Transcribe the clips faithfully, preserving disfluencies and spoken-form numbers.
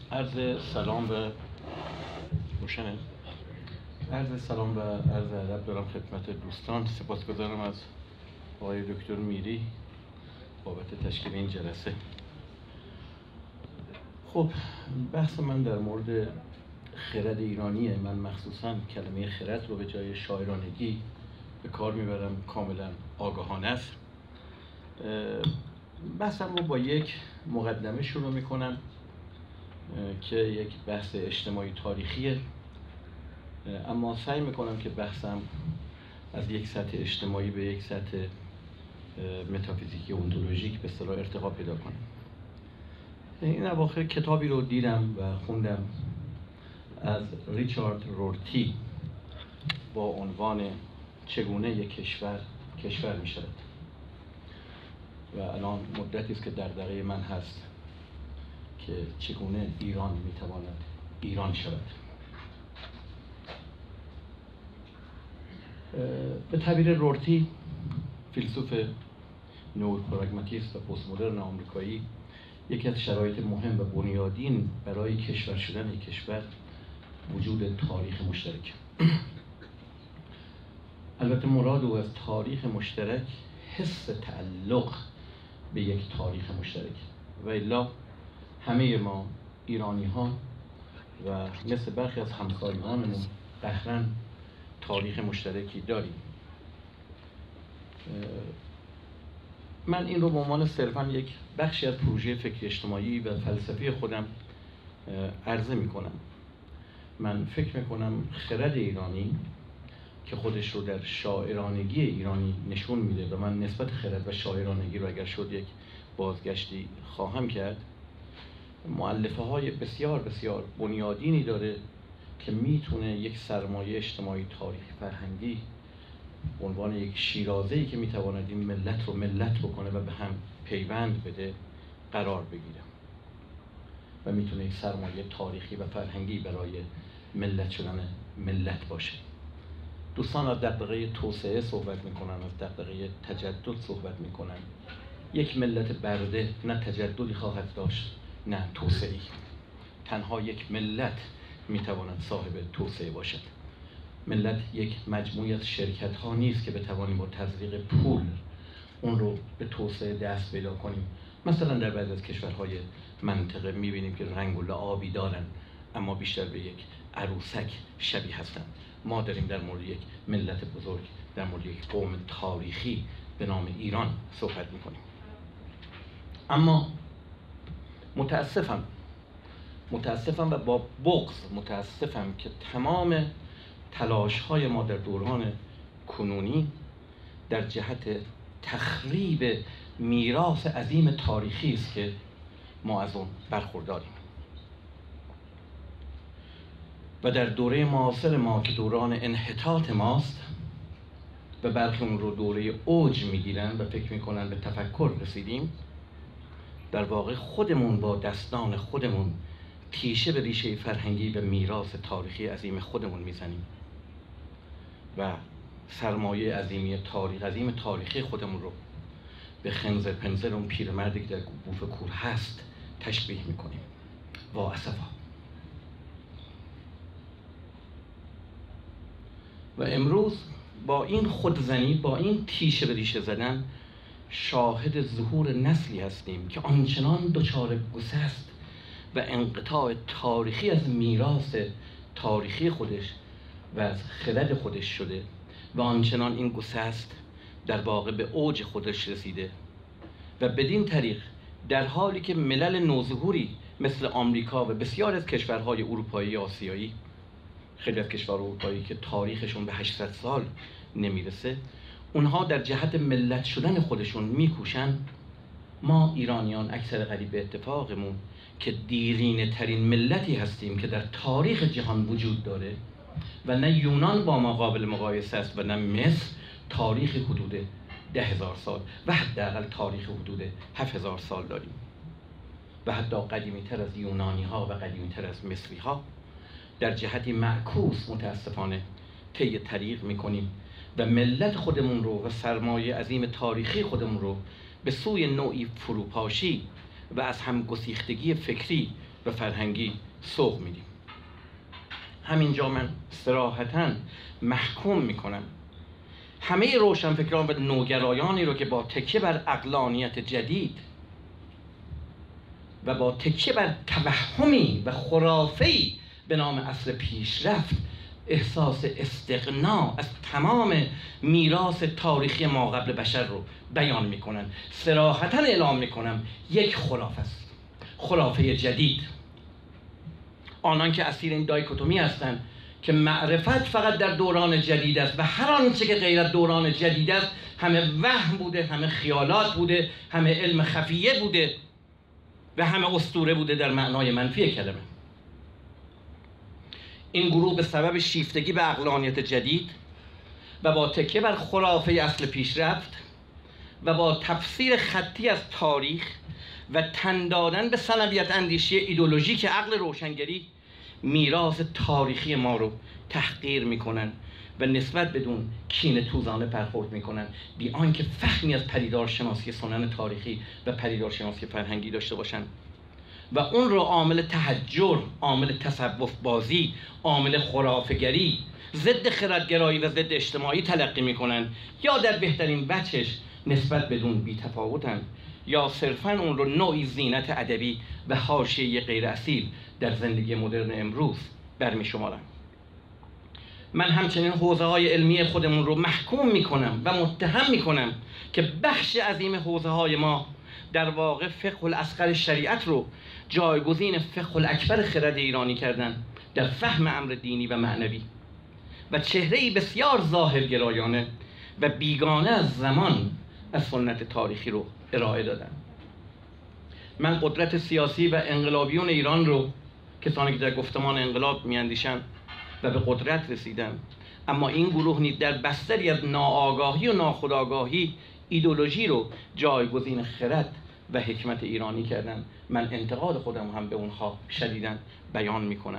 عرض سلام به روشنه عرض سلام و عرض ادب دارم خدمت دوستان. سپاسگزارم از آقای دکتر میری بابت تشکیل این جلسه. خب بحث من در مورد خرد ایرانیه. من مخصوصا کلمه خرد رو به جای شاعرانگی به کار میبرم، کاملا آگاهانه است. بحثم رو با یک مقدمه شروع میکنم که یک بحث اجتماعی تاریخیه، اما سعی میکنم که بحثم از یک سطح اجتماعی به یک سطح متافیزیکی اونتولوژیک به اصطلاح ارتقا پیدا کنه. این اواخر کتابی رو دیدم و خوندم از ریچارد رورتی با عنوان چگونه یک کشور کشور می شود و الان مدتی است که در دغدغه من هست که چگونه ایران می تواند ایران شود. به تعبیر رورتی، فیلسوف نئوپراگماتیست و پست مدرن آمریکایی، یکی از شرایط مهم و بنیادین برای کشور شدن یک کشور وجود تاریخ مشترک. البته مراد او از تاریخ مشترک حس تعلق به یک تاریخ مشترک و الا همه ما ایرانی ها و مثل برخی از همسایگانمون قهراً تاریخ مشترکی داریم. من این رو به عنوان صرفاً یک بخشی از پروژه فکر اجتماعی و فلسفی خودم عرضه می کنم. من فکر می کنم خرد ایرانی که خودش رو در شاعرانگی ایرانی نشون میده و من نسبت خرد و شاعرانگی رو اگر شد یک بازگشتی خواهم کرد، مؤلفه های بسیار بسیار بنیادینی داره که میتونه یک سرمایه اجتماعی تاریخی فرهنگی به عنوان یک شیرازه‌ای که میتواند این ملت رو ملت بکنه و به هم پیوند بده قرار بگیره و میتونه یک سرمایه تاریخی و فرهنگی برای ملت شدن ملت باشه. دوستان از دغدغه توسعه صحبت میکنن، از دغدغه تجدد صحبت میکنن. یک ملت برده نه تجددی خواهد داشت نه توسعه‌ای. تنها یک ملت میتواند صاحب توسعه باشد. ملت یک مجموعی از شرکت ها نیست که بتوانیم با تزریق پول اون رو به توسعه دست پیدا کنیم. مثلا در بعضی از کشورهای منطقه میبینیم که رنگ و لعابی دارن اما بیشتر به یک عروسک شبیه هستند. ما داریم در مورد یک ملت بزرگ، در مورد یک قوم تاریخی به نام ایران صحبت میکنیم. اما متاسفم متاسفم و با بغض متاسفم که تمام تلاش های ما در دوران کنونی در جهت تخریب میراث عظیم تاریخی است که ما از اون برخورداریم و در دوره معاصر ما که دوران انحطاط ماست و برخی اون رو دوره اوج میگیرن و فکر میکنن به تفکر رسیدیم، در واقع خودمون با دستان خودمون تیشه به ریشه فرهنگی و میراث تاریخی عظیم خودمون میزنیم و سرمایه عظیمی تاریخ عظیم تاریخی خودمون رو به خنزر پنزر اون پیرمردی که در بوف کور هست تشبیه میکنیم. وا اسفا. و امروز با این خودزنی، با این تیشه به ریشه زدن، شاهد ظهور نسلی هستیم که آنچنان دچار گسست و انقطاع تاریخی از میراث تاریخی خودش و از خرد خودش شده و آنچنان این گسست در واقع به اوج خودش رسیده و بدین طریق در حالی که ملل نوظهوری مثل آمریکا و بسیار از کشورهای اروپایی آسیایی، خیلی از کشورهای اروپایی که تاریخشون به هشتصد سال نمیرسه، اونها در جهت ملت شدن خودشون میکوشن، ما ایرانیان اکثر قریب به اتفاقمون که دیرینه ترین ملتی هستیم که در تاریخ جهان وجود داره و نه یونان با ما قابل مقایسه است و نه مصر، تاریخ حدود ده هزار سال و حداقل تاریخ حدود هفت هزار سال داریم و حتی قدیمی تر از یونانی ها و قدیمی تر از مصری ها. در جهتی معکوس متاسفانه طی طریق میکنیم و ملت خودمون رو و سرمایه عظیم تاریخی خودمون رو به سوی نوعی فروپاشی و از هم گسیختگی فکری و فرهنگی سوق میدیم. همینجا من صراحتاً محکوم میکنم همه روشنفکران و نوگرایانی رو که با تکیه بر عقلانیت جدید و با تکیه بر توهمی و خرافه‌ای به نام اصل پیشرفت احساس استغنا از تمام میراث تاریخی ماقبل بشر رو بیان میکنن. صراحتاً اعلام میکنم یک خرافه است، خرافه جدید. آنان که اسیر این دایکوتومی هستند که معرفت فقط در دوران جدید است و هر آنچه که غیر از دوران جدید است همه وهم بوده، همه خیالات بوده، همه علم خفیه بوده و همه اسطوره بوده در معنای منفی کلمه. این گروه به سبب شیفتگی به عقلانیت جدید و با تکیه بر خرافه اصل پیشرفت و با تفسیر خطی از تاریخ و تن دادن به ثنویت اندیشی ایدئولوژیک عقل روشنگری میراث تاریخی ما رو تحقیر میکنن و نسبت بدون کینه توزانه برخورد میکنن، بی آنکه فهمی از پدیدارشناسی سنن تاریخی و پدیدارشناسی فرهنگی داشته باشن و اون رو عامل تحجر، عامل تصوف بازی، عامل خرافه‌گری، ضد خردگرایی و ضد اجتماعی تلقی میکنن، یا در بهترین وجهش نسبت بدون بی‌تفاوتن، یا صرفاً اون رو نوعی زینت ادبی و حاشیه غیر اصیل در زندگی مدرن امروز برمی شمارن. من همچنین حوزه های علمی خودمون رو محکوم میکنم و متهم میکنم که بخش عظیم حوزه های ما در واقع فقه الاصغر شریعت رو جایگزین فقه الاکبر خرد ایرانی کردن در فهم امر دینی و معنوی و چهره‌ای بسیار ظاهرگرایانه و بیگانه از زمان از سنت تاریخی رو ارائه دادن. من قدرت سیاسی و انقلابیون ایران رو، کسانی که در گفتمان انقلاب میاندیشن و به قدرت رسیدن، اما این گروه نیز در بستری از ناآگاهی و ناخودآگاهی ایدئولوژی رو جایگزین خرد و حکمت ایرانی کردن، من انتقاد خودم هم به اونها شدیداً بیان میکنم.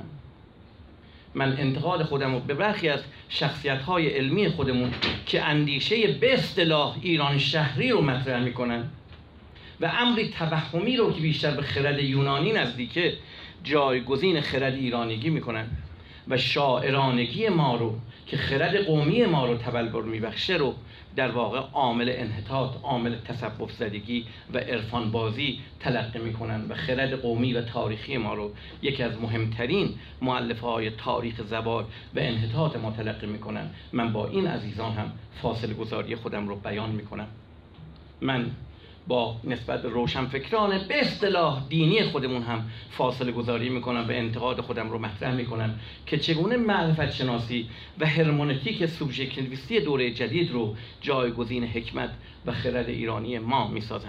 من انتقاد خودم رو به برخی از شخصیت‌های علمی خودمون که اندیشه به اصطلاح ایران شهری رو مطرح میکنن و امری توهمی رو که بیشتر به خرد یونانی نزدیکه جایگزین خرد ایرانیگی میکنن و شاعرانگی ما رو که خرد قومی ما رو تبلور میبخشه رو در واقع عامل انحطاط، عامل تصوف زدگی و عرفان بازی تلقی میکنن و خرد قومی و تاریخی ما رو یکی از مهمترین مؤلفه های تاریخ زوال و انحطاط ما تلقی میکنن. من با این عزیزان هم فاصله گذاری خودم رو بیان میکنم. من با نسبت روشنفکران به اصطلاح دینی خودمون هم فاصله گذاری میکنم و انتقاد خودم رو مطرح میکنم که چگونه معرفت شناسی و هرمنوتیک سوبژکتیویستی دوره جدید رو جایگزین حکمت و خرد ایرانی ما میسازن.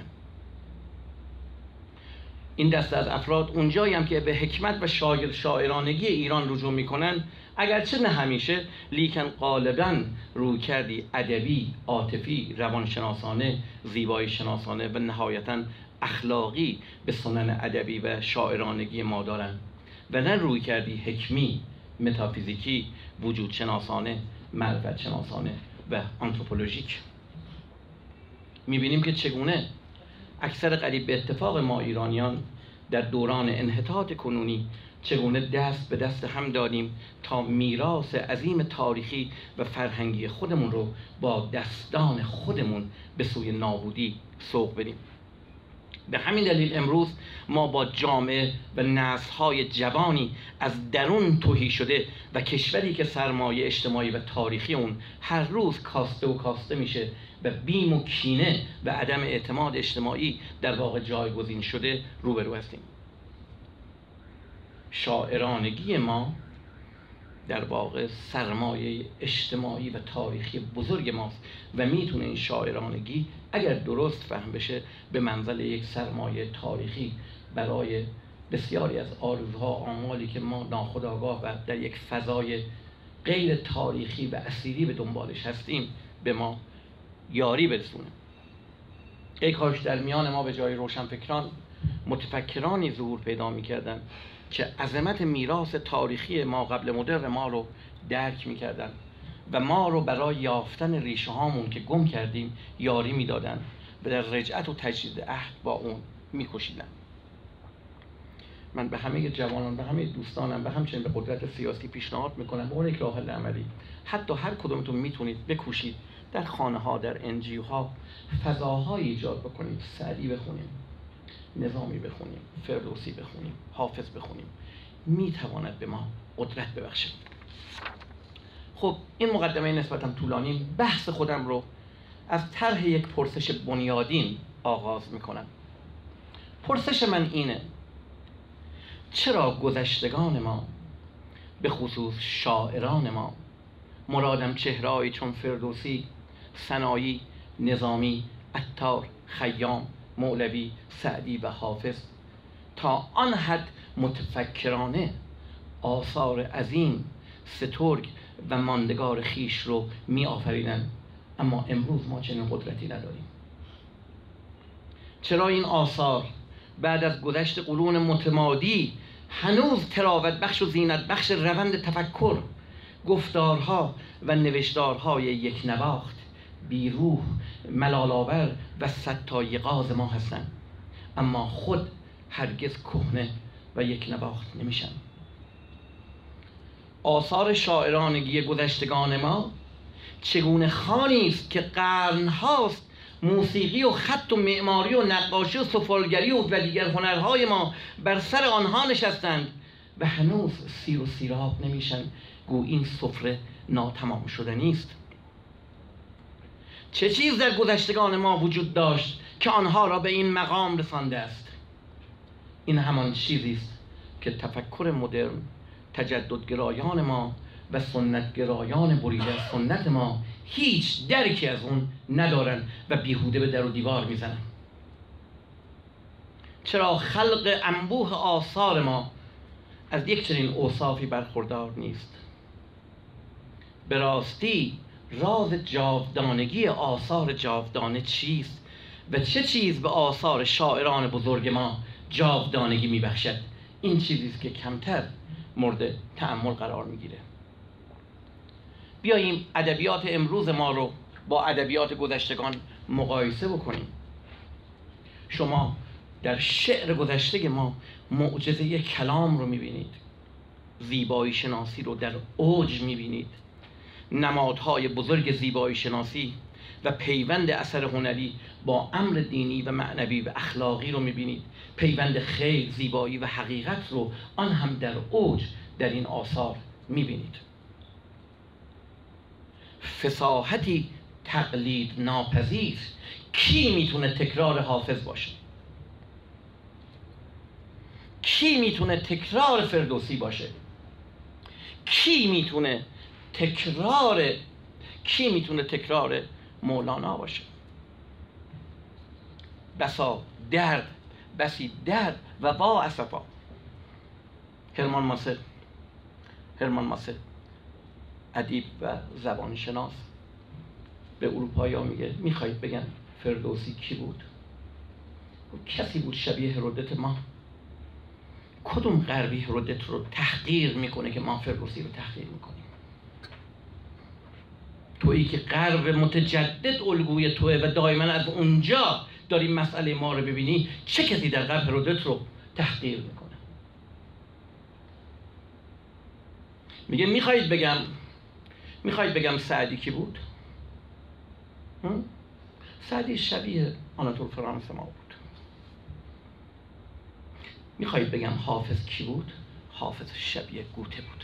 این دسته از افراد اونجایی هم که به حکمت و شاعر شاعرانگی ایران رجوع میکنن، اگرچه نه همیشه، لیکن غالباً روی کردی ادبی، عاطفی، روانشناسانه، زیبایی شناسانه و نهایتاً اخلاقی به سنن ادبی و شاعرانگی ما دارن و نه روی کردی حکمی، متافیزیکی، وجود شناسانه، معرفت شناسانه و آنتروپولوژیک. میبینیم که چگونه اکثر قریب به اتفاق ما ایرانیان در دوران انحطاط کنونی چگونه دست به دست هم دادیم تا میراث عظیم تاریخی و فرهنگی خودمون رو با دستان خودمون به سوی نابودی سوق بدیم. به همین دلیل امروز ما با جامعه و نسل‌های جوانی از درون تهی شده و کشوری که سرمایه اجتماعی و تاریخی اون هر روز کاسته و کاسته میشه و بیم و کینه و عدم اعتماد اجتماعی در واقع جایگزین شده روبرو هستیم. شاعرانگی ما در واقع سرمایه اجتماعی و تاریخی بزرگ ماست و میتونه این شاعرانگی اگر درست فهم بشه به منزل یک سرمایه تاریخی برای بسیاری از آرزوها، آمالی که ما ناخودآگاه و در یک فضای غیر تاریخی و اسیری به دنبالش هستیم به ما یاری برسونه. ای کاش در میان ما به جای روشنفکران متفکرانی ظهور پیدا میکردن که عظمت میراث تاریخی ما قبل مدرن ما رو درک میکردن و ما رو برای یافتن ریشه هامون که گم کردیم یاری میدادن و در رجعت و تجدید عهد با اون میکشیدن. من به همه جوانان، به همه دوستانم و همچنین به قدرت سیاسی پیشنهاد میکنم به اون یک راه حل عملی، حتی هر کدومتون میتونید بکوشید در خانه ها، در انجیو ها فضاهایی ایجاد بکنید، سعدی بخونیم، نظامی بخونیم، فردوسی بخونیم، حافظ بخونیم، میتواند به ما قدرت ببخشد. خب این مقدمه نسبتاً طولانی، بحث خودم رو از طرح یک پرسش بنیادین آغاز میکنم. پرسش من اینه: چرا گذشتگان ما، به خصوص شاعران ما، مرادم چهره‌ای چون فردوسی، سنایی، نظامی، عطار، خیام، مولوی، سعدی و حافظ، تا آن حد متفکرانه آثار عظیم، سترگ و ماندگار خیش رو می آفریدن، اما امروز ما چنین قدرتی نداریم؟ چرا این آثار بعد از گذشت قرون متمادی هنوز تراوت بخش و زینت بخش روند تفکر، گفتارها و نوشتارهای یک نواخت، بیروح، ملال‌آور و ستایقاز ما هستند، اما خود هرگز کهنه و یک نواخت نمیشن؟ آثار شاعرانگی گذشتگان ما چگونه خوانی است که قرن‌هاست موسیقی و خط و معماری و نقاشی و سفالگری و دیگر هنرهای ما بر سر آنها نشستند و هنوز سیر و سیراب نمیشن، گو این سفره ناتمام شده نیست. چه چیز در گذشتگان ما وجود داشت که آنها را به این مقام رسانده است؟ این همان چیزی است که تفکر مدرن، تجددگرایان ما و سنتگرایان بریده از سنت ما هیچ درکی از اون ندارن و بیهوده به در و دیوار میزنن. چرا خلق انبوه آثار ما از یک چنین اوصافی برخوردار نیست؟ به راستی راز جاودانگی آثار جاودانه چیست و چه چیز به آثار شاعران بزرگ ما جاودانگی میبخشد؟ این چیزی است که کمتر مورد تأمل قرار میگیره. بیاییم ادبیات امروز ما رو با ادبیات گذشتگان مقایسه بکنیم. شما در شعر گذشته ما معجزه کلام رو میبینید، زیبایی شناسی رو در اوج میبینید، نمادهای بزرگ زیبایی شناسی و پیوند اثر هنری با امر دینی و معنوی و اخلاقی رو میبینید، پیوند خیر، زیبایی و حقیقت رو آن هم در اوج در این آثار میبینید. فصاحتی تقلید ناپذیر. کی میتونه تکرار حافظ باشه؟ کی میتونه تکرار فردوسی باشه؟ کی میتونه تکرار کی میتونه تکرار مولانا باشه؟ بسا درد، بسی درد و وا اسفا. هرمان ماسه هرمان ماسه ادیب و زبان شناس به اروپایی‌ها میگه میخواید بگم فردوسی کی بود؟ کسی بود شبیه هرودت ما. کدوم غربی هرودت رو تحقیر میکنه که ما فردوسی رو تحقیر میکنیم؟ تویی که غرب متجدد الگوی توه و دائما از اونجا داری مسئله ما رو ببینی، چه کسی در غرب هرودت رو تحقیر میکنه؟ میگه میخواید بگم میخواید بگم سعدی کی بود؟ سعدی شبیه آناتول فرانس ما بود. میخواید بگم حافظ کی بود؟ حافظ شبیه گوته بود.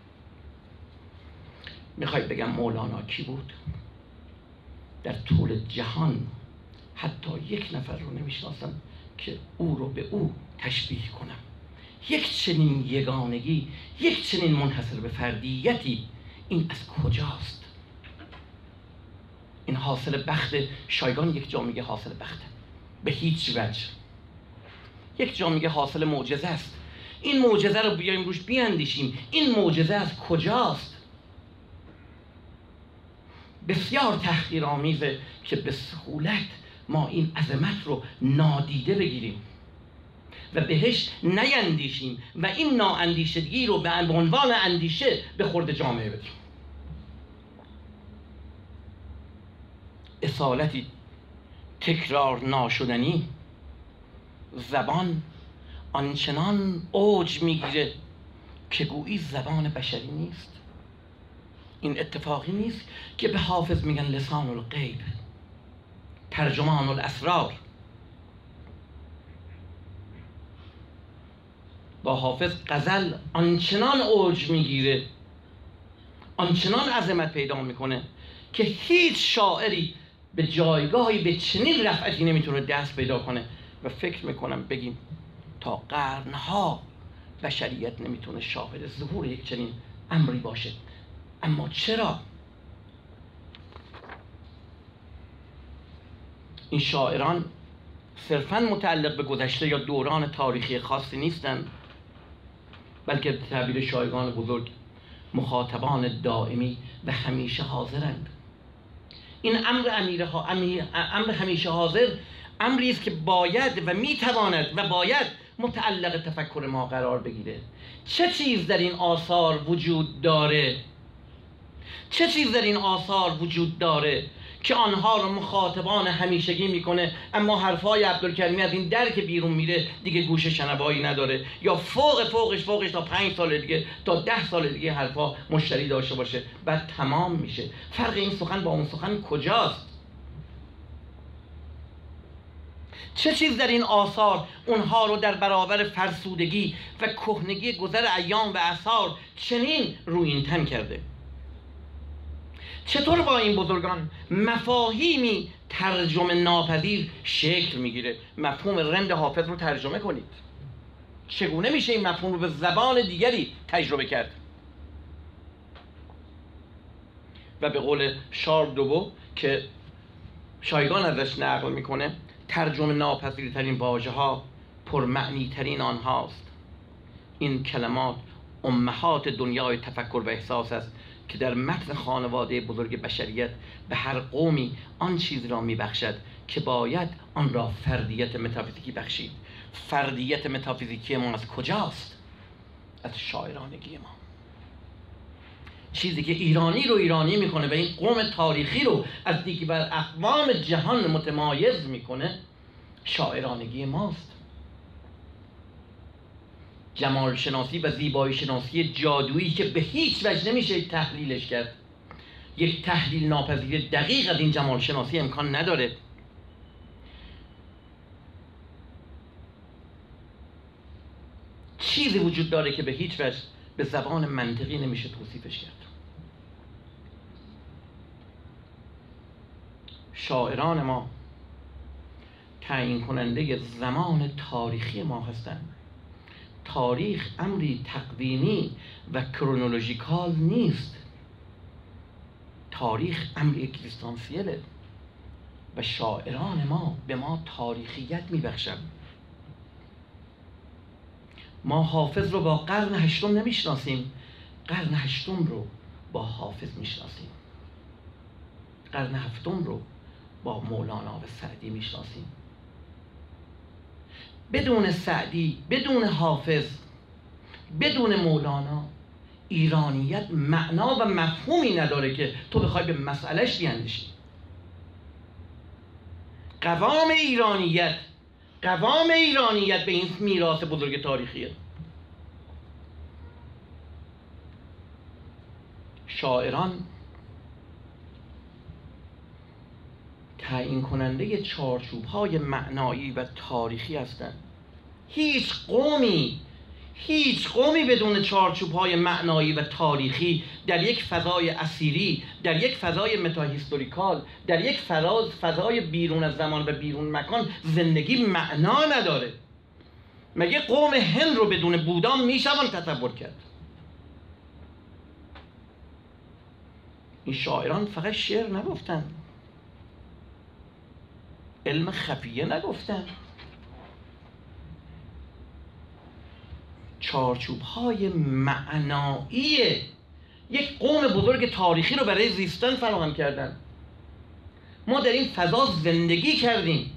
میخواید بگم مولانا کی بود؟ در طول جهان حتی یک نفر رو نمیشناسم که او رو به او تشبیه کنم. یک چنین یگانگی، یک چنین منحصر به فردیتی، این از کجاست؟ این حاصل بخت شایگان. یک جا میگه حاصل بخت به هیچ وجه، یک جا میگه حاصل معجزه است. این معجزه رو بیایم روش بیاندیشیم. این معجزه از کجاست؟ بسیار تحقیرآمیزه که به سهولت ما این عظمت رو نادیده بگیریم و بهش نیندیشیم و این نااندیشگی رو به عنوان اندیشه به خورد جامعه بدیم. اصالتی تکرار ناشدنی. زبان آنچنان اوج میگیره که گویی زبان بشری نیست. این اتفاقی نیست که به حافظ میگن لسان الغیب، ترجمان الاسرار. با حافظ غزل آنچنان اوج میگیره، آنچنان عظمت پیدا میکنه که هیچ شاعری به جایگاهی به چنین رفعتی نمیتونه دست پیدا کنه و فکر میکنم بگیم تا قرنها بشریت نمیتونه شاهد ظهور یک چنین امری باشه. اما چرا؟ این شاعران صرفاً متعلق به گذشته یا دوران تاریخی خاصی نیستند، بلکه به تعبیر شاعران بزرگ مخاطبان دائمی و همیشه حاضرند. این امر امیرها امر همیشه حاضر امری است که باید و میتواند و باید متعلق تفکر ما قرار بگیره. چه چیز در این آثار وجود داره؟ چه چیز در این آثار وجود داره که آنها رو مخاطبان همیشگی میکنه، اما حرفای عبدالکریمی از این در که بیرون میره دیگه گوش شنوایی نداره، یا فوق فوقش فوقش تا پنج سال دیگه تا ده سال دیگه حرفا مشتری داشته باشه، بعد تمام میشه. فرق این سخن با اون سخن کجاست؟ چه چیز در این آثار اونها رو در برابر فرسودگی و کهنگی گذر ایام و اثار چنین رویینتن کرده؟ چطور با این بزرگان مفاهیمی ترجمه ناپذیر شکل میگیره؟ مفهوم رند حافظ رو ترجمه کنید. چگونه میشه این مفهوم رو به زبان دیگری تجربه کرد؟ و به قول شارل دوبو که شایگان ازش نقل میکنه، ترجمه ناپذیرترین واژه ها پرمعنی ترین آنهاست. این کلمات امهات دنیای تفکر و احساس است که در متن خانواده بزرگ بشریت به هر قومی آن چیز را میبخشد که باید آن را فردیت متافیزیکی بخشید. فردیت متافیزیکی ما از کجاست؟ از شاعرانگی ما. چیزی که ایرانی رو ایرانی میکنه و این قوم تاریخی رو از دیگر اقوام جهان متمایز میکنه شاعرانگی ماست. جمال شناسی و زیبایی شناسی جادویی که به هیچ وجه نمیشه تحلیلش کرد. یک تحلیل ناپذیر دقیق از این جمال شناسی امکان نداره. چیزی وجود داره که به هیچ وجه به زبان منطقی نمیشه توصیفش کرد. شاعران ما تعیین کننده زمان تاریخی ما هستند. تاریخ امری تقویمی و کرونولوژیکال نیست. تاریخ امری اگزیستانسیله و شاعران ما به ما تاریخیت میبخشند. ما حافظ رو با قرن هشتم نمیشناسیم، قرن هشتم رو با حافظ میشناسیم. قرن هفتم رو با مولانا و سعدی میشناسیم. بدون سعدی، بدون حافظ، بدون مولانا ایرانیت معنا و مفهومی نداره که تو بخوای به مسئلهش بیاندیشی. قوام ایرانیت قوام ایرانیت به این میراث بزرگ تاریخیه. شاعران تعیین کننده چارچوب‌های معنایی و تاریخی هستند. هیچ قومی هیچ قومی بدون چارچوب‌های معنایی و تاریخی در یک فضای اسیری، در یک فضای متاهیستوریکال، در یک فضای فضای بیرون از زمان و بیرون مکان زندگی معنا نداره. مگه قوم هند رو بدون بودا میشوان تصور کرد؟ این شاعران فقط شعر نگفتن، علم خفیه نگفتن، چارچوب‌های معنایی یک قوم بزرگ تاریخی رو برای زیستن فراهم کردن. ما در این فضا زندگی کردیم.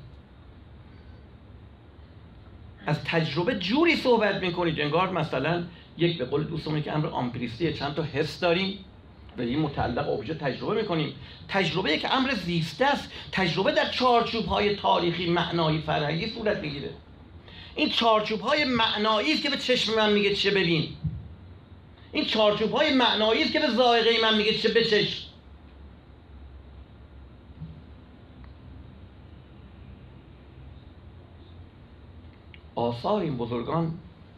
از تجربه جوری صحبت میکنید انگار مثلا یک، به قول دوستمون که امر آمپریسیه، چند تا حس داریم و این متعلق ابژه تجربه میکنیم. تجربه یک امر زیسته است. تجربه در چارچوب‌های تاریخی معنایی فرهنگی صورت میگیره. این چارچوب های معنایی است که به چشم من میگه چه ببین. این چارچوب های معنایی است که به ذائقه من میگه چه بچش. آثار این بزرگان،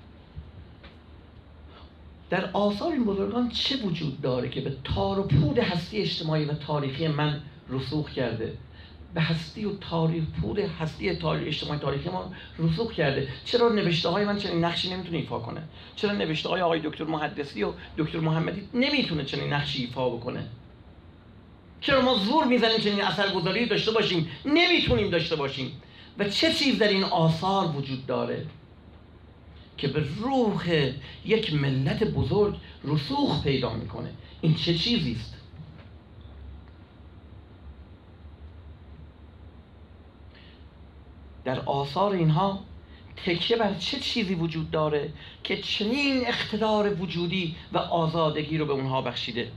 در آثار این بزرگان چه وجود داره که به تار و پود هستی اجتماعی و تاریخی من رسوخ کرده؟ به هستی و تاریخ پود هستی تاریخ اجتماعی تاریخی ما رسوخ کرده. چرا نوشته های من چنین نقشی نمیتونه ایفا کنه؟ چرا نوشته های آقای دکتر محدثی و دکتر محمدی نمیتونه چنین نقشی ایفا بکنه؟ چرا ما زور میزنیم چنین اثرگذاری داشته باشیم؟ نمیتونیم داشته باشیم. و چه چیز در این آثار وجود داره که به روح یک ملت بزرگ رسوخ پیدا میکنه؟ این چه چیزی است؟ در آثار اینها تکیه بر چه چیزی وجود داره که چنین اقتدار وجودی و آزادگی رو به اونها بخشیده؟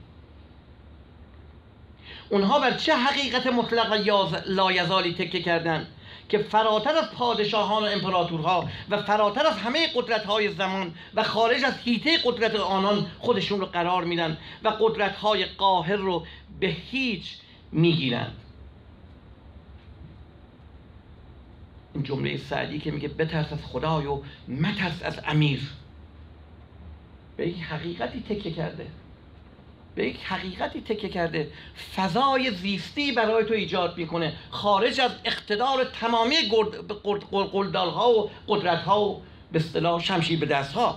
اونها بر چه حقیقت مطلق و لایزالی تکیه کردن که فراتر از پادشاهان و امپراتورها و فراتر از همه قدرت‌های زمان و خارج از حیطه قدرت آنان خودشون رو قرار میدن و قدرت‌های قاهر رو به هیچ میگیرند؟ این جمله سعدی که میگه بترس از خدای و مترس از امیر، به یک حقیقتی تکیه کرده، به یک حقیقتی تکیه کرده، فضای زیستی برای تو ایجاد میکنه خارج از اقتدار تمامی قلدالها و قدرتها و به اصطلاح شمشیر به دستها.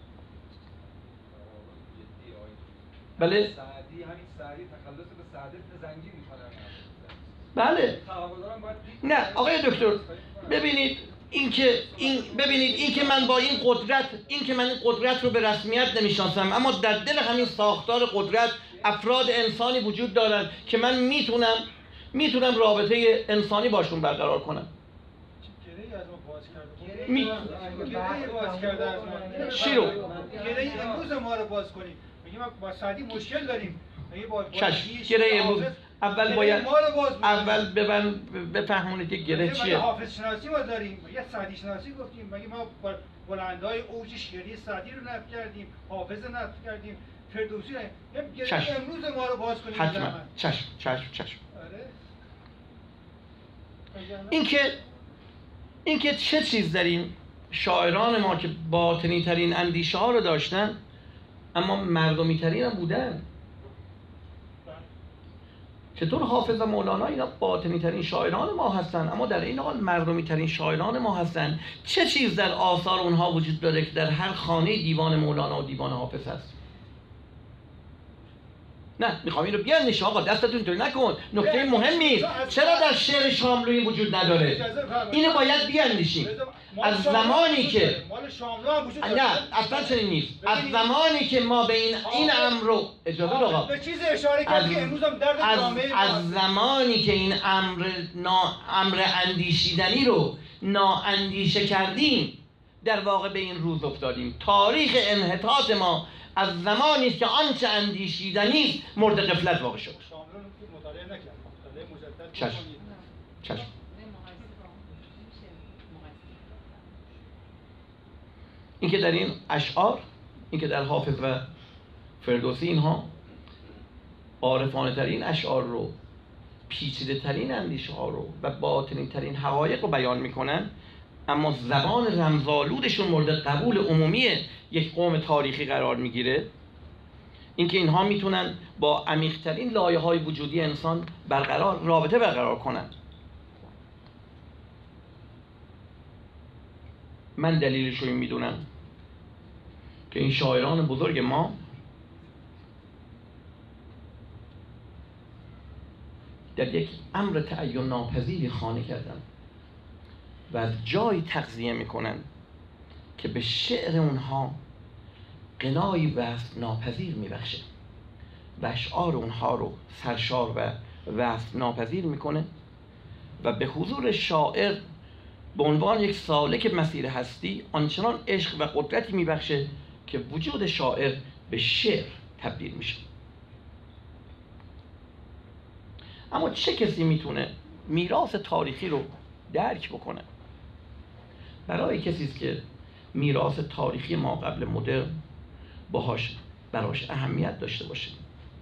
بله سعدی همین سعدی تخلص به سعدی زنگی میکنه. بله نه آقای دکتر، ببینید این که این ببینید این که من با این قدرت این که من این قدرت رو به رسمیت نمیشناسم، اما در دل همین ساختار قدرت افراد انسانی وجود دارن که من میتونم میتونم رابطه انسانی باشون برقرار کنم. گره‌ای از ما باز کرده. می... گره‌ای باز کرده از ما. چی رو؟ گره‌ای امروز ما رو باز کنیم. میگیم ما با سعدی مشکل داریم. میگه با گره امروز اول باید اول ببن بفهمونید که گره چیه. حافظ شناسی ما داریم، یه سعدی شناسی گفتیم، مگه ما بلندای اوج شعری سعدی رو نفی کردیم، حافظ رو نفی کردیم، فردوسی رو گره امروز ما رو باز کنیم. حتما چشم چشم چشم. آره. این که این که چه چیز داریم شاعران ما که باطنی ترین اندیشه ها رو داشتن اما مردمی ترین هم بودن. چطور حافظ و مولانا اینا باطنی ترین شاعران ما هستن اما در این حال مردمی ترین شاعران ما هستن؟ چه چیز در آثار اونها وجود داره که در هر خانه دیوان مولانا و دیوان حافظ هست؟ نه میخوام این رو بیاندیش آقا، دستتون توی نکن، نکته مهمی است. چرا در شعر شاملو این وجود نداره؟ اینو باید بیاندیشیم. از زمانی که نه اصلا چنین نیست، از زمانی که ما به این این امر رو اجازه آقا به چیز اشاره کردی که امروز هم درد جامعه از, از زمانی که این امر نا امر اندیشیدنی رو نااندیشه کردیم در واقع به این روز افتادیم. تاریخ انحطاط ما از زمانی است که آنچه اندیشیدنی است مورد غفلت واقع شد. مطالعه نکرد. مطالعه مجدد چشم چشم. این که در این اشعار، این که در حافظ و فردوسی اینها عارفانه ترین اشعار رو، پیچیده ترین اندیشه ها رو و باطنی ترین حقایق رو بیان میکنن، اما زبان رمزآلودشون مورد قبول عمومی یک قوم تاریخی قرار میگیره. اینکه اینها میتونن با عمیق‌ترین لایه‌های وجودی انسان برقرار رابطه برقرار کنند. من دلیلش رو این میدونم که این شاعران بزرگ ما در یک امر تعین ناپذیری خانه کردن و از جایی تغذیه میکنن که به شعر اونها غنایی وصف ناپذیر میبخشه و اشعار اونها رو سرشار و وصف ناپذیر میکنه و به حضور شاعر به عنوان یک سالک مسیر هستی آنچنان عشق و قدرتی میبخشه که وجود شاعر به شعر تبدیل میشه. اما چه کسی میتونه میراث تاریخی رو درک بکنه؟ برای کسی است که میراث تاریخی ما قبل مدرن باهاش براش اهمیت داشته باشه.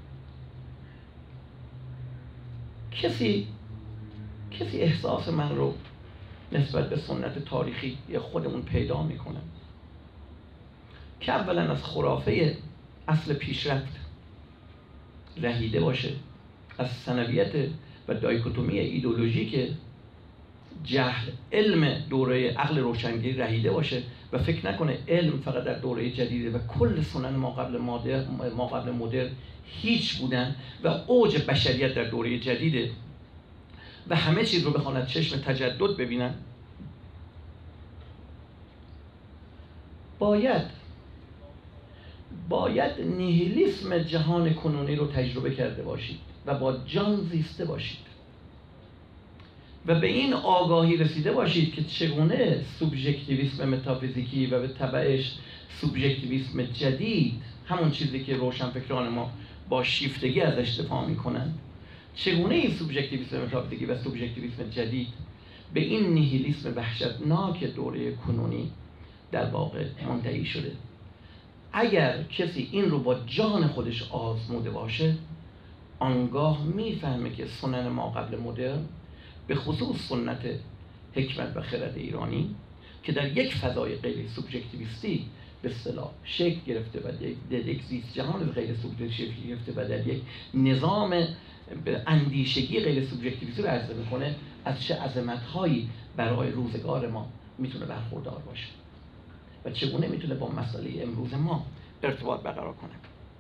کسی کسی احساس من رو نسبت به سنت تاریخی خودمون پیدا میکنه که اولا از خرافه اصل پیشرفت رهیده باشه، از ثانویت و دایکوتومی ایدئولوژیک جهل علم دوره عقل روشنگری رهیده باشه و فکر نکنه علم فقط در دوره جدیده و کل سنن ما قبل مدرن ما قبل مدرن هیچ بودن و اوج بشریت در دوره جدیده و همه چیز رو بخواند چشم تجدد ببینن. باید باید نیهیلیسم جهان کنونی رو تجربه کرده باشید و با جان زیسته باشید و به این آگاهی رسیده باشید که چگونه سوبژکتیویسم متافیزیکی و به تبعش سوبژکتیویسم جدید، همون چیزی که روشنفکران ما با شیفتگی ازش دفاع میکنن، چگونه این سوبژکتیویسم متافیزیکی و سوبژکتیویسم جدید به این نیهیلیسم وحشتناک دوره کنونی در واقع منتهی شده. اگر کسی این رو با جان خودش آزموده باشه، آنگاه میفهمه که سنن ما قبل مدرن، به خصوص سنت حکمت و خرد ایرانی که در یک فضای غیر سوبژکتیویستی به اصطلاح شکل گرفته و در یک زیست جهان غیر سوبژکتیویستی گرفته و در یک نظام اندیشگی غیر سوبژکتیویستی رو عرضه میکنه، از چه عظمت‌هایی برای روزگار ما میتونه برخوردار باشه و چگونه میتونه با مسئله امروز ما ارتباط برقرار کنه.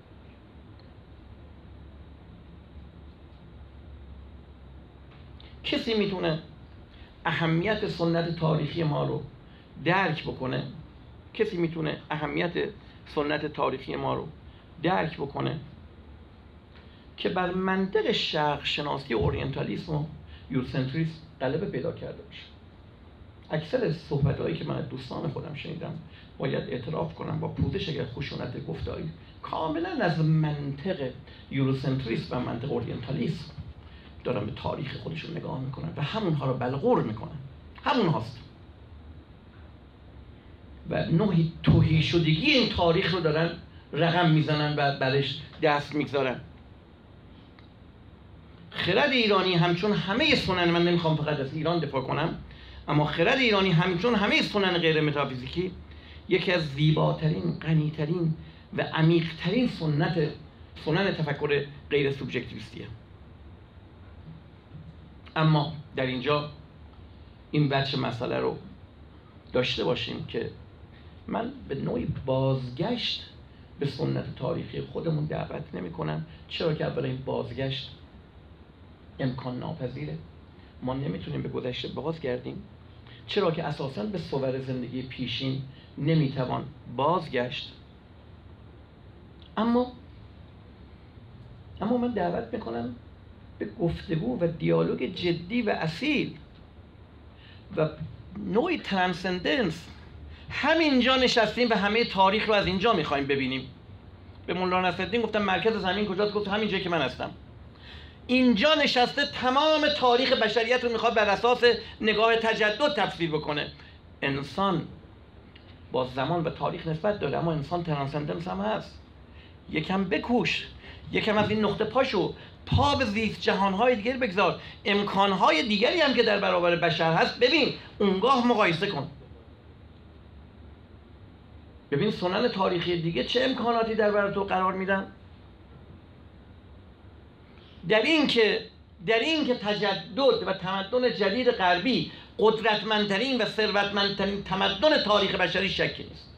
کسی میتونه اهمیت سنت تاریخی ما رو درک بکنه کسی میتونه اهمیت سنت تاریخی ما رو درک بکنه که بر منطق شرق شناسی اورینتالیسم و یوروسنتریسم غلبه پیدا کرده باشه. اکثر صحبت‌هایی که من از دوستان خودم شنیدم، باید اعتراف کنم با پوزش اگر خشونت گفتاری، کاملا از منطق یوروسنتریسم و منطق اورینتالیسم دارن به تاریخ خودشون نگاه میکنن و همونها رو بلغور میکنن. همون هاست و نوعی تهی شدگی این تاریخ رو دارن رقم میزنن و برش دست میگذارن. خرد ایرانی همچون همه سنن، من نمیخوام فقط از ایران دفاع کنم، اما خرد ایرانی همچون همه سنن غیر متافیزیکی یکی از زیباترین، غنیترین و عمیقترین سنت سنن تفکر غیر سوبژکتیویستیه. اما در اینجا این بچه مسئله رو داشته باشیم که من به نوعی بازگشت به سنت تاریخی خودمون دعوت نمی کنم. چرا که اولا این بازگشت امکان ناپذیره، ما نمیتونیم به گذشته بازگردیم. چرا که اساساً به صور زندگی پیشین نمیتوان بازگشت. اما اما من دعوت میکنم به گفتگو و دیالوگ جدی و اصیل و نوعی ترانسندنس. همینجا نشستیم و همه تاریخ رو از اینجا میخوایم ببینیم. به مولانا نصرالدین گفتم مرکز زمین کجاست؟ گفت همین جایی که من هستم. اینجا نشسته تمام تاریخ بشریت رو میخواد بر اساس نگاه تجدد تفسیر بکنه. انسان با زمان و تاریخ نسبت داره، اما انسان ترانسندنس هم هست. یکم بکوش، یکم از این نقطه پاشو، پا به زیست جهانهای دیگر بگذار، امکانهای دیگری هم که در برابر بشر هست ببین، اونگاه مقایسه کن. ببین سنن تاریخی دیگه چه امکاناتی در برابر تو قرار میدن. در این که در این که تجدد و تمدن جدید غربی قدرتمندترین و ثروتمندترین تمدن تاریخ بشری شکی نیست.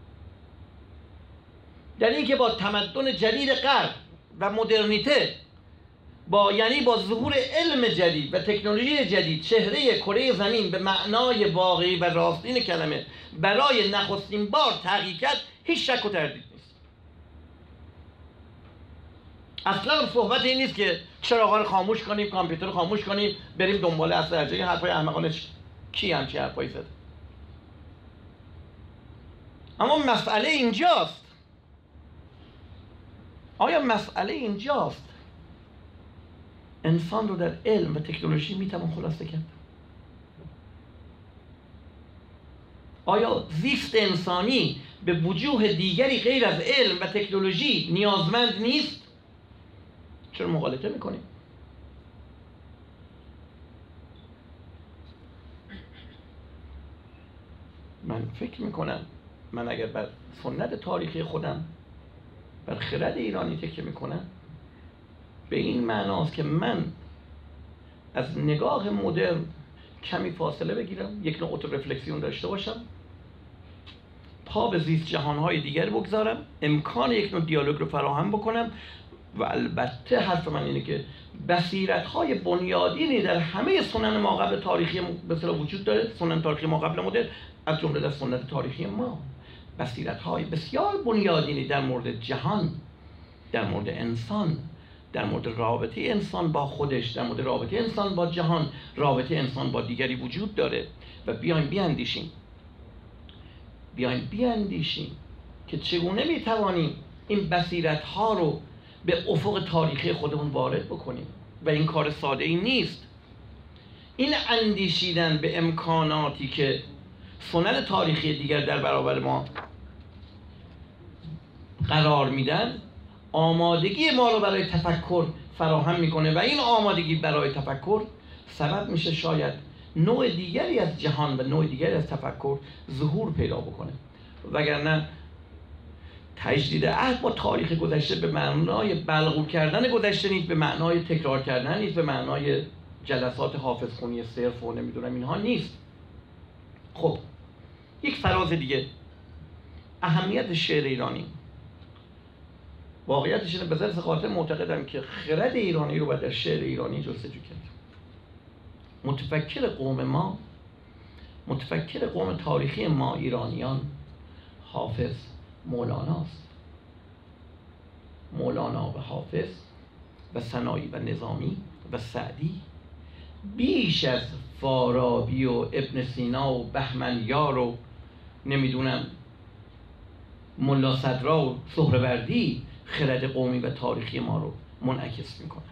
در این که با تمدن جدید غرب و مدرنیته، با یعنی با ظهور علم جدید و تکنولوژی جدید، چهره کره زمین به معنای واقعی و راستین کلمه برای نخستین بار تغییر کرد، هیچ شک و تردید نیست. اصلا صحبت این نیست که چراغا رو خاموش کنیم، کامپیوتر رو خاموش کنیم، بریم دنبال اصل ارجعی. حرفای احمقانه کی همچین حرفایی زده؟ اما مسئله اینجاست. آیا مسئله اینجاست انسان رو در علم و تکنولوژی میتوان خلاصه کرد؟ آیا زیست انسانی به وجوه دیگری غیر از علم و تکنولوژی نیازمند نیست؟ چرا مغالطه میکنیم؟ من فکر میکنم من اگر بر سنت تاریخی خودم، بر خرد ایرانی تکیه میکنم، به این معناست که من از نگاه مدرن کمی فاصله بگیرم، یک نوع اتورفلکسیون داشته باشم، پا به زیست جهانهای دیگر بگذارم، امکان یک نوع دیالوگ رو فراهم بکنم و البته حرف من اینه که بصیرت‌های بنیادینی در همه سنن ما قبل تاریخی به اصطلاح وجود داره، سنن تاریخی ما قبل مدرن، از جمله در سنت تاریخی ما بصیرت‌های بسیار بنیادینی در مورد جهان، در مورد انسان، در مورد رابطه انسان با خودش، در مورد رابطه انسان با جهان، رابطه انسان با دیگری وجود داره و بیایم بیاندیشیم بیایم بیاندیشیم که چگونه میتوانیم این بصیرت‌ها رو به افق تاریخی خودمون وارد بکنیم و این کار ساده ای نیست. این اندیشیدن به امکاناتی که سنن تاریخی دیگر در برابر ما قرار میدن، آمادگی ما رو برای تفکر فراهم میکنه و این آمادگی برای تفکر سبب میشه شاید نوع دیگری از جهان و نوع دیگری از تفکر ظهور پیدا بکنه. وگرنه تجدید عهد با تاریخ گذشته به معنای بلغو کردن گذشته نیست، به معنای تکرار کردن نیست، به معنای جلسات حافظخوانی صرف و نمیدونم اینها نیست. خب یک فراز دیگه، اهمیت شعر ایرانی. واقعیتش اینه، به ذات خاطر معتقدم که خرد ایرانی رو باید در شعر ایرانی جستجو کرد. متفکر قوم ما، متفکر قوم تاریخی ما ایرانیان، حافظ مولاناست. مولانا و حافظ و سنایی و نظامی و سعدی بیش از فارابی و ابن سینا و بهمنیار و نمیدونم ملا صدرا و سهروردی خرد قومی و تاریخی ما رو منعکس میکنن.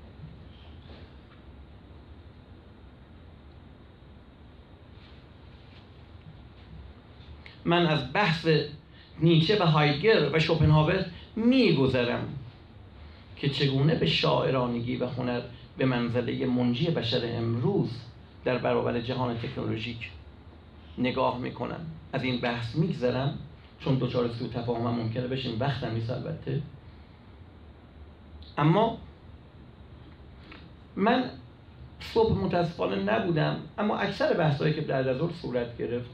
من از بحث نیچه و هایدگر و شوپنهاور میگذرم که چگونه به شاعرانگی و هنر به منزله منجی بشر امروز در برابر جهان تکنولوژیک نگاه میکنم. از این بحث میگذرم چون دوچار سوء تفاهم ممکنه بشیم، وقتم نیست البته. اما من صبح متاسفانه نبودم، اما اکثر بحثایی که بعد از ظهر صورت گرفت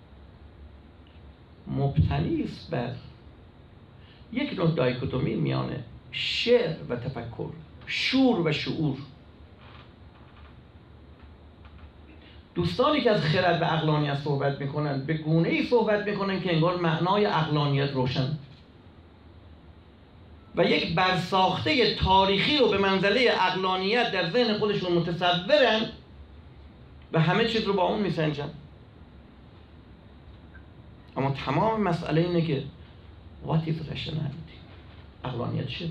مبتنی است بر یک نوع دایکوتومی میان شعر و تفکر، شور و شعور. دوستانی که از خرد و عقلانیت صحبت میکنن به گونه ای صحبت میکنن که انگار معنای عقلانیت روشن و یک برساخته تاریخی رو به منزله عقلانیت در ذهن خودشون متصورن و همه چیز رو با اون میسنجن. اما تمام مسئله اینه که what is rationality؟ عقلانیت چیه؟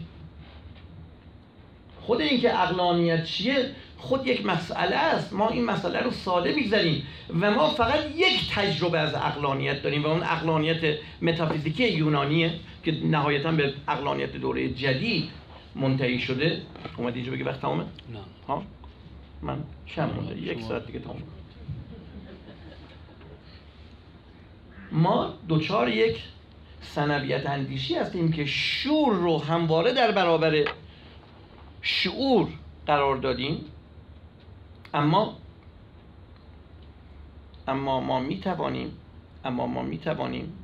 خود این که عقلانیت چیه خود یک مسئله است. ما این مسئله رو ساده میگذاریم و ما فقط یک تجربه از عقلانیت داریم و اون عقلانیت متافیزیکی یونانیه که نهایتاً به عقلانیت دوره جدید منتهی شده. اومدی اینجا بگی وقت تمامه؟ نه ها؟ من چند مونده؟ یک ساعت دیگه تمام. ما دوچار یک ثانویت اندیشی هستیم که شور رو همواره در برابر شعور قرار دادیم، اما اما ما میتوانیم اما ما میتوانیم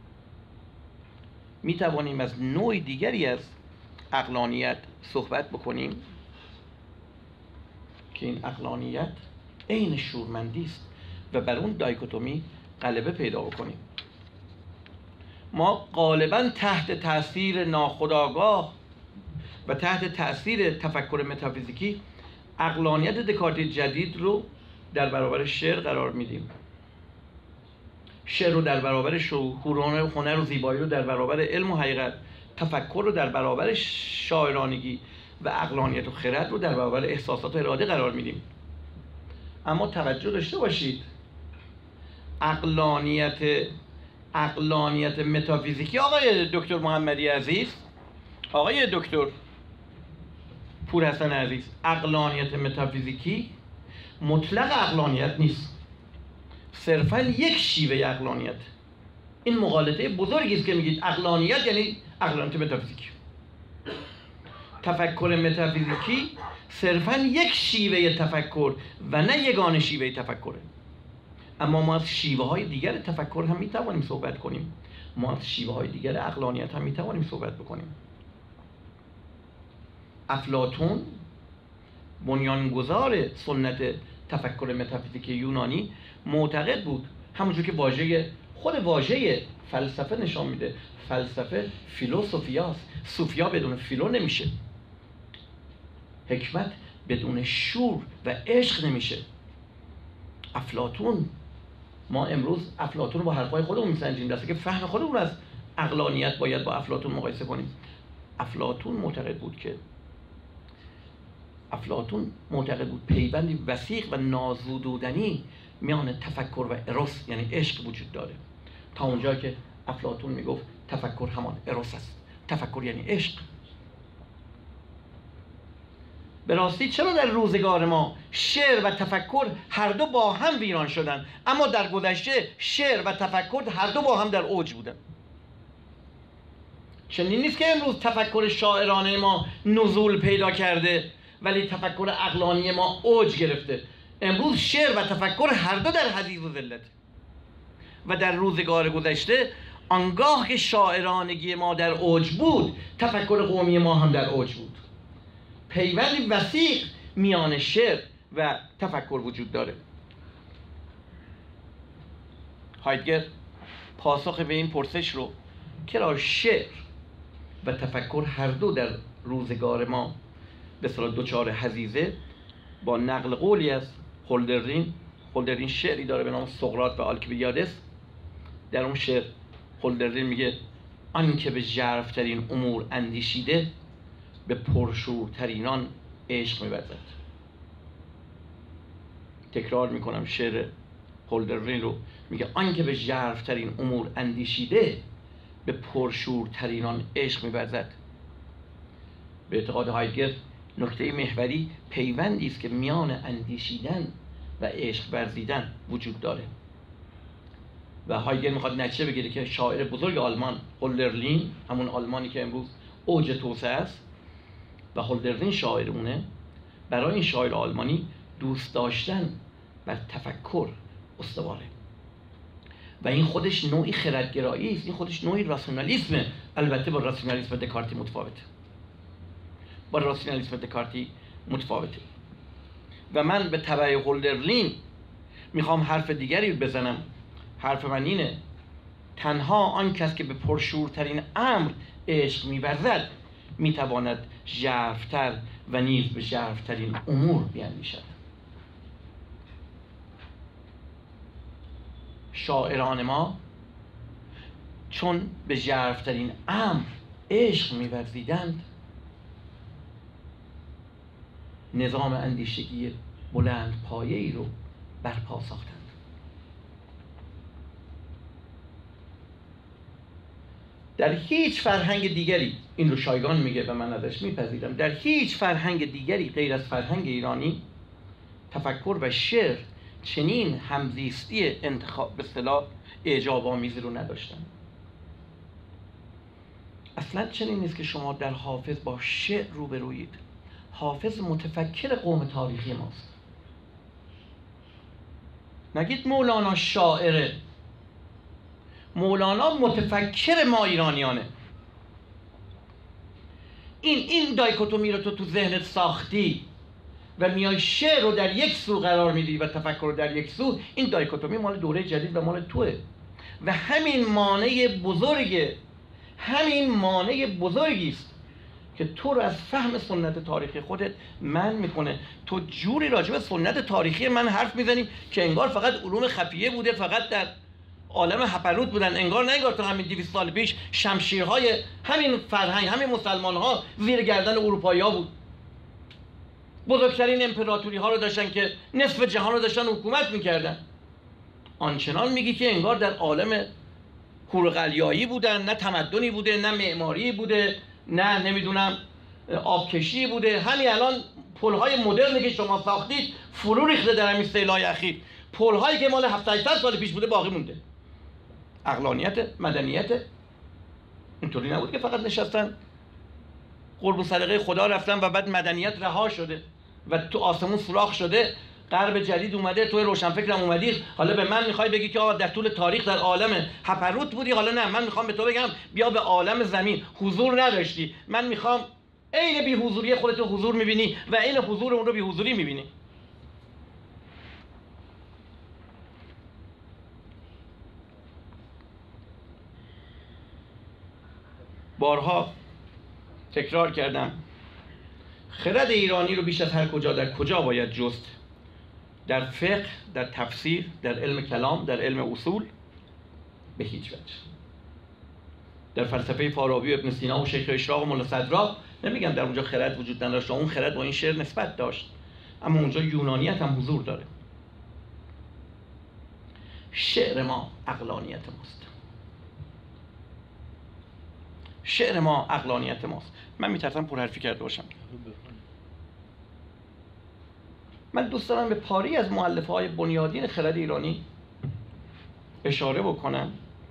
میتوانیم از نوع دیگری از عقلانیت صحبت بکنیم که این عقلانیت عین شورمندی است و بر اون دایکوتومی غلبه پیدا بکنیم. ما غالبا تحت تاثیر ناخودآگاه و تحت تاثیر تفکر متافیزیکی عقلانیت دکارتی جدید رو در برابر شعر قرار میدیم. شعر رو در برابر شعور و هنر و زیبایی رو در برابر علم و حقیقت، تفکر رو در برابر شاعرانگی و عقلانیت و خرد رو در برابر احساسات و اراده قرار میدیم. اما توجه داشته باشید، عقلانیت عقلانیت متافیزیکی آقای دکتر محمدی عزیز، آقای دکتر پورحسن عزیز، عقلانیت متافیزیکی مطلق عقلانیت نیست، صرفا یک شیوه عقلانیت. این مغالطه بزرگی است که میگید عقلانیت یعنی عقلانیت متافیزیکی. تفکر متافیزیکی صرفا یک شیوه تفکر و نه یگانه شیوه تفکره. اما ما از شیوه های دیگر تفکر هم میتوانیم صحبت کنیم، ما از شیوه های دیگر عقلانیت هم میتوانیم صحبت بکنیم. افلاطون بنیانگذار سنت تفکر متافیزیک یونانی معتقد بود، همونجور که واژه خود واژه فلسفه نشان میده، فلسفه فیلوسوفیاست، صوفیا بدون فیلو نمیشه، حکمت بدون شور و عشق نمیشه. افلاطون، ما امروز افلاطون رو با حرفای خودمون میسنجیم، دسته که فهم خودمون از عقلانیت باید با افلاطون مقایسه کنیم. افلاطون معتقد بود که افلاطون معتقد بود پیوندی وثیق و نازودودنی میان تفکر و اروس یعنی عشق وجود داره. تا اونجا که افلاطون میگفت تفکر همان اروس است، تفکر یعنی عشق. به راستی چرا در روزگار ما شعر و تفکر هر دو با هم ویران شدن، اما در گذشته شعر و تفکر هر دو با هم در اوج بودن؟ چنین نیست که امروز تفکر شاعرانه ما نزول پیدا کرده ولی تفکر عقلانی ما اوج گرفته. امروز شعر و تفکر هر دو در حضیض و ذلت. و در روزگار گذشته آنگاه که شاعرانگی ما در اوج بود، تفکر قومی ما هم در اوج بود. پیوندی وثیق میان شعر و تفکر وجود داره. هایدگر پاسخ به این پرسش رو که شعر و تفکر هر دو در روزگار ما به اصطلاح دچار حضیضه، با نقل قولی از هولدرلین. هولدرلین شعری داره به نام سقراط و آلکیبیادس. در اون شعر هولدرلین میگه آن که به ژرف‌ترین امور اندیشیده به پرشورترینان عشق می‌ورزد. تکرار میکنم شعر هولدرلین رو، میگه آن که به ژرف‌ترین امور اندیشیده به پرشورترینان عشق می‌ورزد. به اعتقاد هایدگر نکته محوری پیوندی است که میان اندیشیدن و عشق ورزیدن وجود داره. و هایدگر میخواد نتیجه بگیره که شاعر بزرگ آلمان هولدرلین، همون آلمانی که امروز اوج توسعه است و هولدرلین شاعرونه، برای این شاعر آلمانی دوست داشتن بر تفکر استواره و این خودش نوعی خردگرایی است، این خودش نوعی راسیونالیسمه. البته با راسیونالیسم دکارتی متفاوته، با راسیونالیسم دکارتی متفاوته. و من به تبع هولدرلین میخوام حرف دیگری بزنم. حرف من اینه: تنها آن کس که به پرشورترین امر عشق می‌ورزد میتواند ژرف‌تر و نیز به ژرف‌ترین امور بیندیشد. شاعران ما چون به ژرف‌ترین امر عشق می‌ورزیدند، نظام اندیشگی بلند پایه‌ای رو برپا ساختند. در هیچ فرهنگ دیگری، این رو شایگان میگه و من ازش میپذیرم، در هیچ فرهنگ دیگری غیر از فرهنگ ایرانی تفکر و شعر چنین همزیستی انتخاب به اصطلاح اعجاب‌آمیزی رو نداشتن. اصلا چنین نیست که شما در حافظ با شعر روبرویید. حافظ متفکر قوم تاریخی ماست. نگید مولانا شاعره، مولانا متفکر ما ایرانیانه. این این دایکوتومی رو تو تو ذهنت ساختی و میای شعر رو در یک سو قرار میدی و تفکر رو در یک سو. این دایکوتومی مال دوره جدید و مال توه و همین مانع بزرگ همین مانع بزرگی است که تو رو از فهم سنت تاریخی خودت منع میکنه. تو جوری راجع به سنت تاریخی من حرف میزنی که انگار فقط علوم خفیه بوده، فقط در عالم هپروت بودن، انگار نه انگار تو همین دویست سال پیش شمشیرهای همین فرهنگ، همین مسلمان‌ها زیر گردن اروپایی‌ها بود. بزرگترین امپراتوری ها رو داشتن که نصف جهان رو داشتن حکومت میکردن. آنچنان میگی که انگار در عالم هورقلیایی بودن، نه تمدنی بوده، نه معماری بوده، نه نمیدونم آبکشی بوده. همین الان پل‌های مدرنی که شما ساختید فرو ریخته در همین سیل‌های اخیر. پل‌هایی که مال هفتصد هشتصد سال پیش بوده باقی مونده. عقلانیت، مدنیت. اینطوری نبود که فقط نشستن قرب صدقه خدا رفتن و بعد مدنیت رها شده و تو آسمون سوراخ شده، غرب جدید اومده، تو روشنفکرم اومدی، حالا به من میخوای بگی که آقا در طول تاریخ در عالم هپروت بودی؟ حالا نه، من میخوام به تو بگم بیا به عالم زمین. حضور نداشتی، من میخوام عین بی حضوری خودت رو حضور میبینی و عین حضور اون رو بی حضوری میبینی. بارها تکرار کردم خرد ایرانی رو بیش از هر کجا در کجا باید جست؟ در فقه، در تفسیر، در علم کلام، در علم اصول؟ به هیچ وجه. در فلسفه فارابی و ابن سینا و شیخ اشراق و مولا صدرا نمیگم در اونجا خرد وجود نداشت، اون خرد با این شعر نسبت داشت، اما اونجا یونانیت هم حضور داره. شعر ما عقلانیت ماست. شعر ما عقلانیت ماست. من میترسم پرحرفی کرده باشم. من دوست دارم به پاری از مؤلفه های بنیادین خرد ایرانی اشاره بکنم.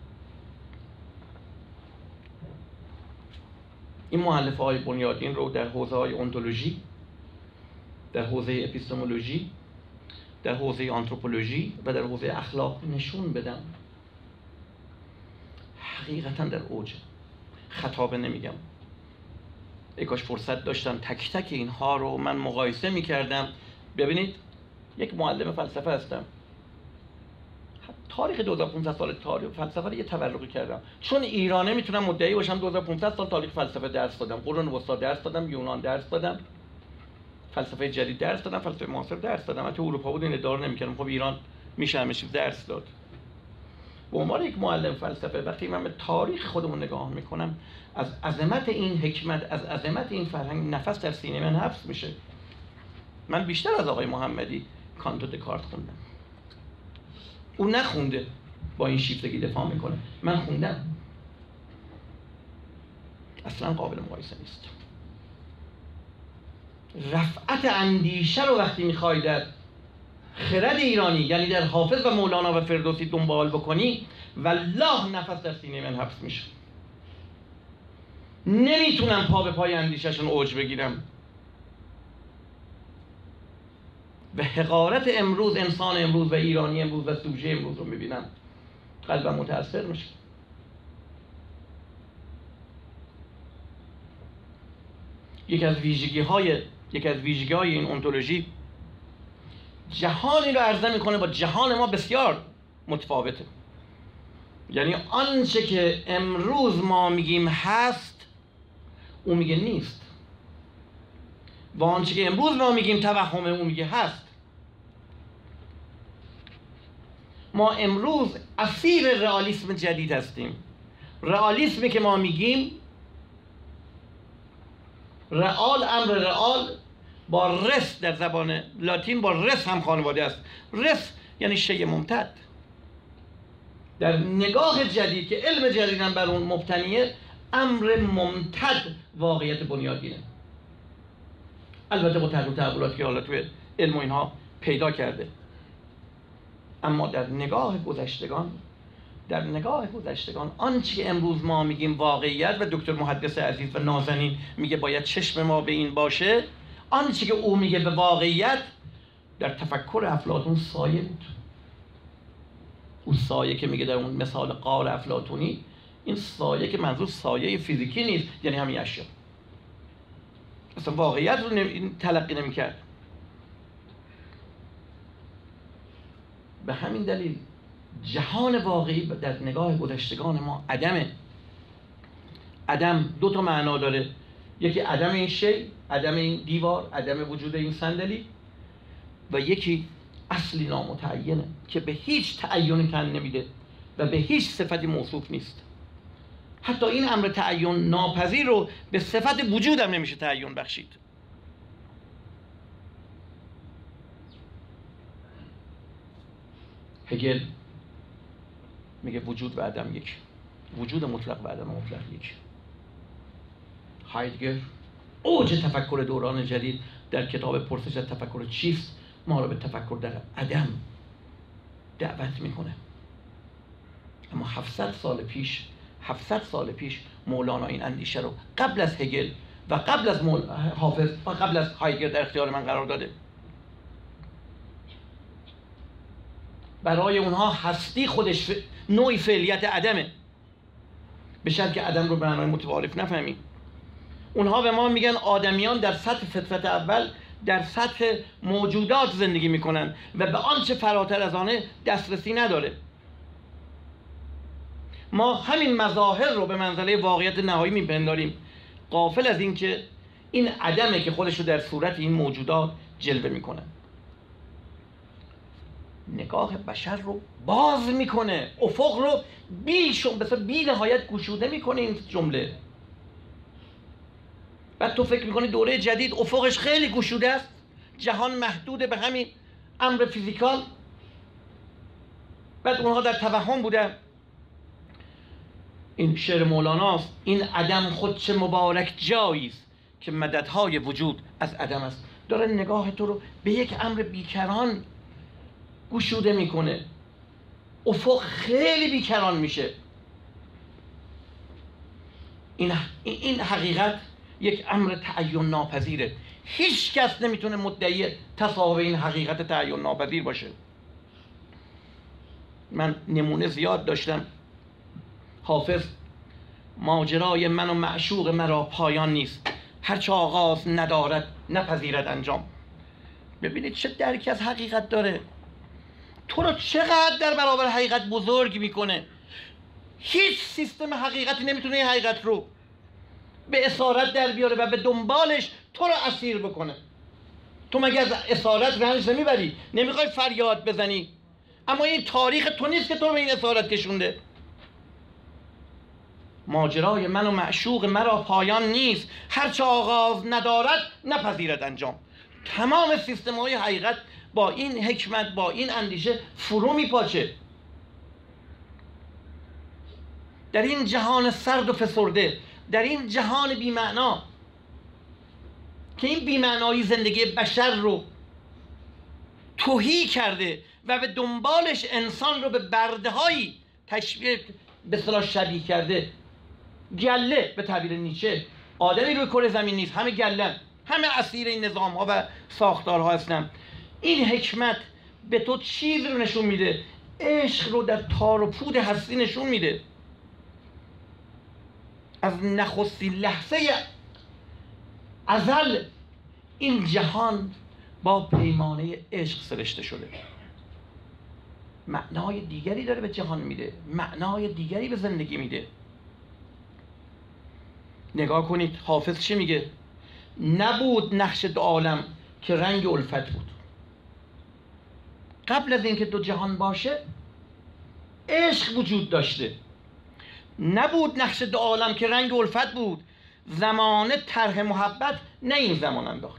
این مؤلفه های بنیادین رو در حوزه های اونتولوژی، در حوزه اپیستمولوژی، در حوزه آنتروپولوژی و در حوزه اخلاق نشون بدم. حقیقتا در اوج خطابه نمیگم. ای کاش فرصت داشتم تک تک اینها رو من مقایسه میکردم. ببینید، یک معلم فلسفه هستم. تاریخ دو هزار و پانصد سال تاریخ فلسفه رو یه تورقی کردم، چون ایرانه میتونم مدعی باشم دو هزار و پانصد سال تاریخ فلسفه درس دادم، قرون وسطا درس دادم، یونان درس دادم، فلسفه جدید درس دادم، فلسفه معاصر درس دادم. حتی اروپا بود این ادعا نمیکردم. خب ایران میشه همه چیز درس داد. به عنوان یک معلم فلسفه وقتی من به تاریخ خودمون نگاه میکنم، از عظمت این حکمت، از عظمت این فرهنگ نفس در سینه من حبس میشه. من بیشتر از آقای محمدی کانت و دکارت خوندم. او نخونده با این شیفتگی دفاع میکنه، من خوندم. اصلا قابل مقایسه نیست. رفعت اندیشه رو وقتی میخوای در خرد ایرانی، یعنی در حافظ و مولانا و فردوسی دنبال بکنی، والله نفس در سینه من حبس میشه. نمیتونم پا به پای اندیشهشون اوج بگیرم. و حقارت امروز، انسان امروز و ایرانی امروز و سوژه امروز رو میبینم، قلبم متاثر میشه. یک از ویژگی های یک از ویژگی های این اونتولوژی، جهانی رو عرضه میکنه با جهان ما بسیار متفاوته. یعنی آنچه که امروز ما میگیم هست، او میگه نیست، و آنچه که امروز ما میگیم توهمه، او میگه هست. ما امروز اسیر رئالیسم جدید هستیم. رئالیسمی که ما میگیم، رئال، امر رئال با رس در زبان لاتین با رس هم خانواده است. رس یعنی شی ممتد. در نگاه جدید که علم جدید هم بر اون مبتنیه، امر ممتد واقعیت بنیادینه. البته با تغییر و تحولاتی که حالا توی علم و اینها پیدا کرده، اما در نگاه گذشتگان در نگاه گذشتگان آنچه که امروز ما میگیم واقعیت، و دکتر محدث عزیز و نازنین میگه باید چشم ما به این باشه، آنچه که او میگه به واقعیت در تفکر افلاطون سایه بود. اون سایه که میگه در اون مثال غار افلاطونی، این سایه که منظور سایه فیزیکی نیست، یعنی همین اشیا. اصلا واقعیت رو نمی... تلقی نمی‌کرد. به همین دلیل جهان واقعی در نگاه گذشتگان ما عدمه. عدم دو تا معنا داره. یکی عدم این شی، عدم این دیوار، عدم وجود این صندلی، و یکی اصلی نامتعینه که به هیچ تعین تن نمیده و به هیچ صفتی موصوف نیست. حتی این امر تعین ناپذیر رو به صفت وجود هم نمیشه تعین بخشید. هگل میگه وجود و عدم یک، وجود مطلق و عدم مطلق یک. هایدگر اوج تفکر دوران جدید در کتاب پرسش از تفکر چیست ما را به تفکر در عدم دعوت میکنه. اما هفتصد سال پیش هفتصد سال پیش مولانا این اندیشه رو قبل از هگل و قبل از مول... حافظ و قبل از هایدگر در اختیار من قرار داده. برای اونها هستی خودش ف... نوعی فعلیت عدمه، به شرط که عدم رو به معنای متعارف نفهمیم. اونها به ما میگن آدمیان در سطح فطرت اول در سطح موجودات زندگی میکنن و به آنچه فراتر از آنه دسترسی نداره. ما همین مظاهر رو به منزله واقعیت نهایی میپنداریم، غافل از این که این عدمه که خودش رو در صورت این موجودات جلوه میکنه. نگاه بشر رو باز میکنه، افق رو بی شم بسا بی نهایت گشوده میکنه این جمله. بعد تو فکر میکنی دوره جدید افقش خیلی گشوده است، جهان محدوده به همین امر فیزیکال. بعد اونها در توهم بودن. این شعر مولاناست، این عدم خود چه مبارک جاییست که مددهای وجود از عدم است. داره نگاه تو رو به یک امر بیکران گشوده میکنه، افق خیلی بیکران میشه. این این حقیقت یک امر تعین ناپذیره، هیچ کس نمیتونه مدعی تصاحب این حقیقت تعین ناپذیر باشه. من نمونه زیاد داشتم. حافظ ماجرای من و معشوق مرا پایان نیست، هرچه آغاز ندارد نپذیرد انجام. ببینید چه درکی از حقیقت داره، تو رو چقدر در برابر حقیقت بزرگ میکنه. هیچ سیستم حقیقتی نمیتونه این حقیقت رو به اسارت در بیاره و به دنبالش تو رو اسیر بکنه. تو مگه از اسارت رنج نمیبری؟ نمیخوای فریاد بزنی؟ اما این تاریخ تو نیست که تو رو به این اسارت کشونده. ماجرای من و معشوق مرا پایان نیست، هرچه آغاز ندارد نپذیرد انجام. تمام سیستم های حقیقت با این حکمت، با این اندیشه فرو میپاچه. در این جهان سرد و فسرده، در این جهان بی‌معنا که این بی‌معنایی زندگی بشر رو تهی کرده و به دنبالش انسان رو به برده‌هایی تشبیه به اصطلاح شبیه کرده. گله به تعبیر نیچه، آدمی روی کره زمین نیست، همه گلن، همه اسیر این نظام‌ها و ساختارها هستن. این حکمت به تو چیز رو نشون میده، عشق رو در تار و پود هستی نشون میده. از نخستین لحظه ازل این جهان با پیمانه عشق سرشته شده. معنای دیگری داره به جهان میده، معنای دیگری به زندگی میده. نگاه کنید حافظ چی میگه؟ نبود نقش دو عالم که رنگ الفت بود. قبل از اینکه دو جهان باشه عشق وجود داشته. نبود نقش دو عالم که رنگ الفت بود، زمانه طرح محبت نه این زمان انداخت.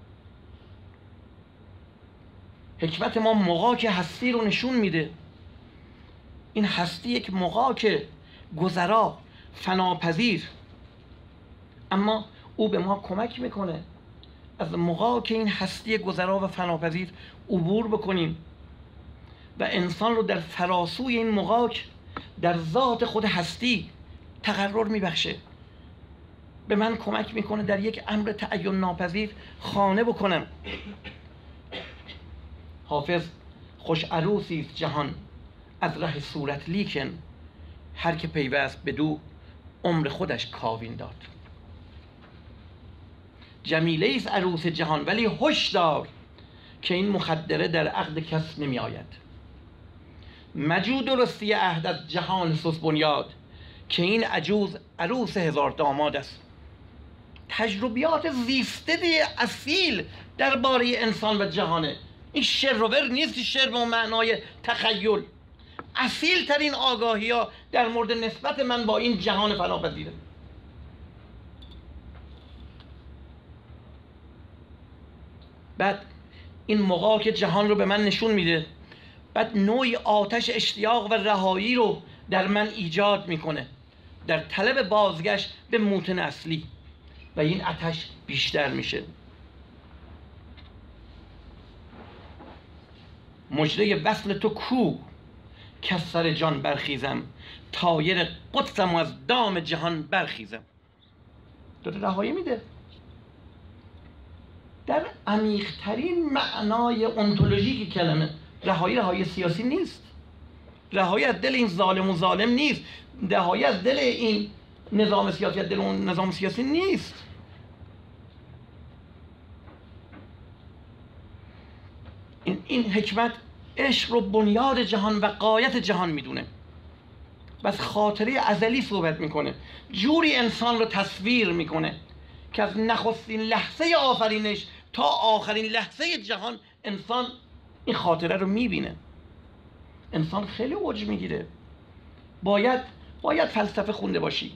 حکمت ما مغاک هستی رو نشون میده. این هستی یک مغاک گذرا، فناپذیر، اما او به ما کمک میکنه از مغاک این هستی گذرا و فناپذیر عبور بکنیم و انسان رو در فراسوی این مغاک در ذات خود هستی تقرر میبخشه. به من کمک میکنه در یک امر تعین ناپذیر خانه بکنم. حافظ خوش عروسی است جهان از ره صورت، لیکن هر که پیوست بدو عمر خودش کاوین داد. جمیله است عروس جهان ولی هوش دار که این مخدره در عقد کس نمی آید. مجو درستی عهد از جهان سوس بنیاد که این عجوز عروس هزار داماد است. تجربیات زیسته اصیل درباره انسان و جهانه. این شعر و ور نیست، شعر به معنای تخیل. اصیل ترین آگاهی ها در مورد نسبت من با این جهان فناپذیره. بعد این مغاک جهان رو به من نشون میده. بعد نوعی آتش اشتیاق و رهایی رو در من ایجاد میکنه در طلب بازگشت به موطن اصلی و این آتش بیشتر میشه. مژده وصل تو کو که از سر جان برخیزم، طایر قدسم و از دام جهان برخیزم. داره رهایی میده در عمیق‌ترین معنای انتولوژیک کلمه. رهایی رهایی سیاسی نیست، رهایی از دل این ظالم و ظالم نیست، رهایی از دل این نظام سیاسی از دل اون نظام سیاسی نیست. این, این حکمت عشق رو بنیاد جهان و غایت جهان میدونه و از خاطره ازلی صحبت میکنه. جوری انسان رو تصویر میکنه که از نخستین لحظه آفرینش تا آخرین لحظه جهان انسان این خاطره رو میبینه. انسان خیلی اوج میگیره. باید باید فلسفه خونده باشی،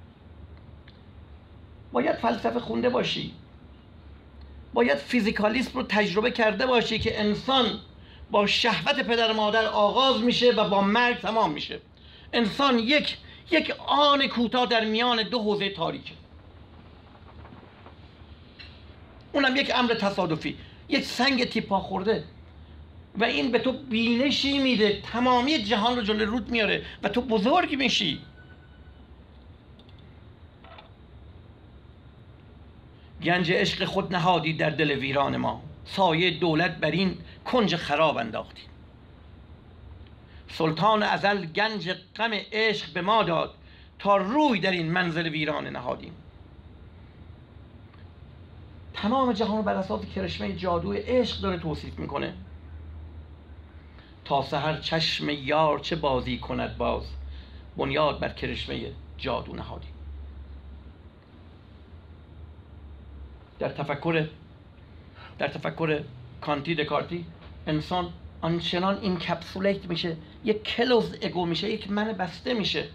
باید فلسفه خونده باشی، باید فیزیکالیسم رو تجربه کرده باشی که انسان با شهوت پدر مادر آغاز میشه و با مرگ تمام میشه. انسان یک یک آن کوتاه در میان دو حوزه تاریکه، اونم یک امر تصادفی، یک سنگ تیپا خورده و این به تو بینشی میده تمامی جهان رو جلوی رود میاره و تو بزرگ میشی. گنج عشق خود نهادی در دل ویران ما، سایه دولت بر این کنج خراب انداختی. سلطان ازل گنج غم عشق به ما داد، تا روی در این منزل ویران نهادیم. تمام جهان رو بر اساس کرشمه جادوی عشق داره توصیف میکنه. تا سحر چشم یار چه بازی کند باز، بنیاد بر کرشمه جادو نهادیم. در تفکر در تفکر کانتی دکارتی انسان آنچنان این کپسولیت میشه، یک کلوز اگو میشه، یک من بسته میشه.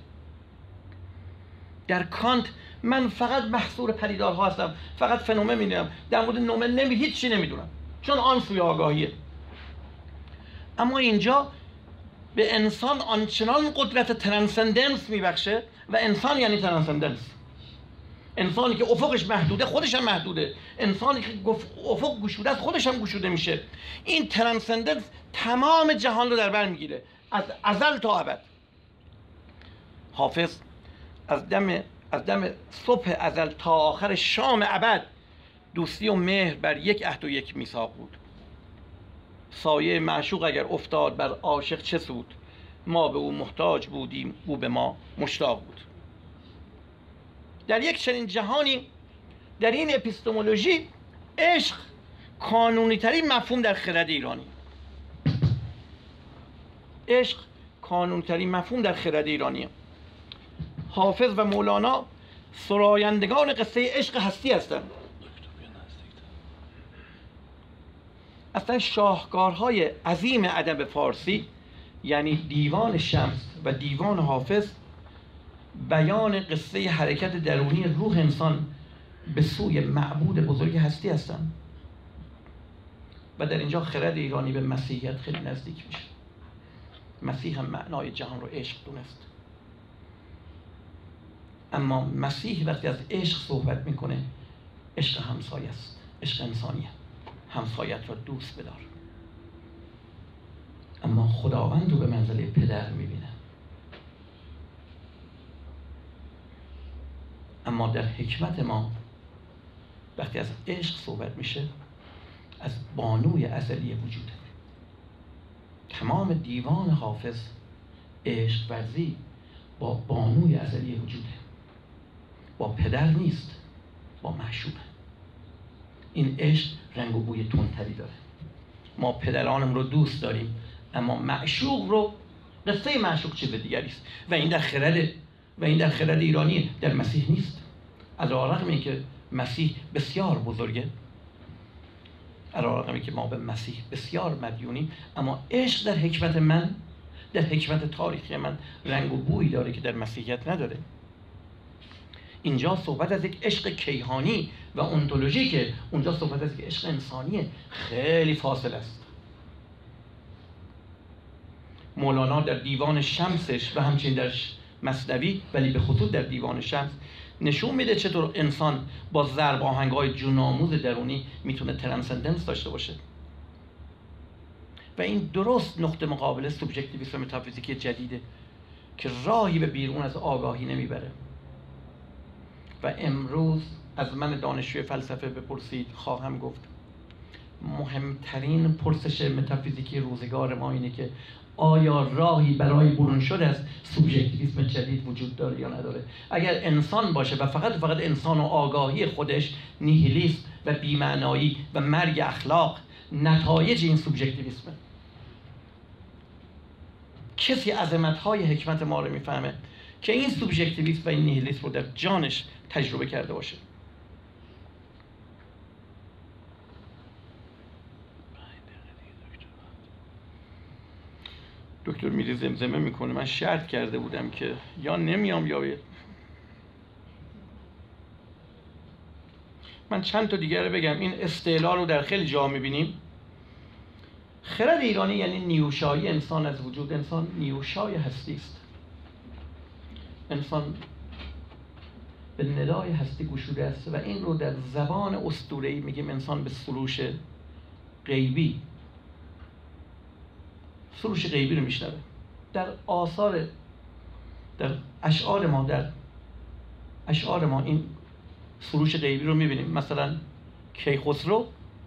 در کانت من فقط محصور پدیدارها هستم، فقط فنومن میدونم، در مورد نومن نمی هیچ چی نمیدونم، چون آن سوی آگاهیه. اما اینجا به انسان آنچنان قدرت ترانسندنس میبخشه و انسان یعنی ترانسندنس. انسانی که افقش محدوده خودش هم محدوده، انسانی که افق گشوده است خودش هم گشوده میشه. این ترانسندنس تمام جهان رو در بر میگیره از ازل تا ابد. حافظ از دم از دم صبح ازل تا آخر شام ابد دوستی و مهر بر یک عهد و یک میثاق بود. سایه معشوق اگر افتاد بر عاشق چه سود، ما به او محتاج بودیم او به ما مشتاق بود. در یک چنین جهانی، در این اپیستمولوژی، عشق کانونی ترین مفهوم در خرد ایرانی. عشق کانونی ترین مفهوم در خرد ایرانیه. حافظ و مولانا سرایندگان قصه عشق هستی هستند. اصلا شاهکارهای عظیم ادب فارسی یعنی دیوان شمس و دیوان حافظ بیان قصه حرکت درونی روح انسان به سوی معبود بزرگ هستی هستند و در اینجا خرد ایرانی به مسیحیت خیلی نزدیک میشه. مسیح هم معنای جهان رو عشق دونست، اما مسیح وقتی از عشق صحبت میکنه عشق همسایه است، عشق انسانیه. همسایت را دوست بدار. اما خداوند رو به منزله پدر میبینه. اما در حکمت ما وقتی از عشق صحبت میشه از بانوی ازلی وجوده. تمام دیوان حافظ عشق ورزی با بانوی ازلی وجوده، با پدر نیست، با معشوقه. این عشق رنگ و بوی تندتری داره. ما پدرانم رو دوست داریم اما معشوق رو، قصه معشوق چیز دیگری است و این در خرد و این در خرد ایرانی، در مسیح نیست. علی‌رغم اینکه مسیح بسیار بزرگه، علی‌رغم اینکه ما به مسیح بسیار مدیونیم، اما عشق در حکمت من، در حکمت تاریخی من رنگ و بویی داره که در مسیحیت نداره. اینجا صحبت از یک عشق کیهانی و انتولوژیکه، اونجا صحبت از یک عشق انسانیه. خیلی فاصله است. مولانا در دیوان شمسش و همچنین در مثنوی، ولی به خصوص در دیوان شمس نشون میده چطور انسان با ضرب آهنگ‌های جن‌آموز درونی میتونه ترانسندنس داشته باشه. و این درست نقطه مقابل سوبژکتیویسم متافیزیکی جدیده که راهی به بیرون از آگاهی نمیبره. و امروز از من دانشجوی فلسفه بپرسید خواهم گفت مهمترین پرسش متافیزیکی روزگار ما اینه که آیا راهی برای برون شده از سوبژکتیویسم جدید وجود داره یا نداره. اگر انسان باشه و فقط فقط انسان و آگاهی خودش، نیهیلیسم و بی‌معنایی و مرگ اخلاق نتایج این سوبژکتیویسمه. کسی عظمت‌های حکمت ما رو میفهمه که این سوبژکتیویسم و این نیهیلیسم رو در جانش تجربه کرده باشه. دکتر میری زمزمه میکنه من شرط کرده بودم که یا نمیام یا باید. من چند تا دیگر رو بگم. این استعلا رو در خیلی جا میبینیم. خرد ایرانی یعنی نیوشایی انسان از وجود. انسان نیوشای هستی است. انسان به ندای هستی گشوده است و این رو در زبان اسطوره‌ای میگیم انسان به سروش غیبی سروش غیبی رو میشنوه. در آثار در اشعار ما در اشعار ما این سروش غیبی رو میبینیم. مثلا کیخسرو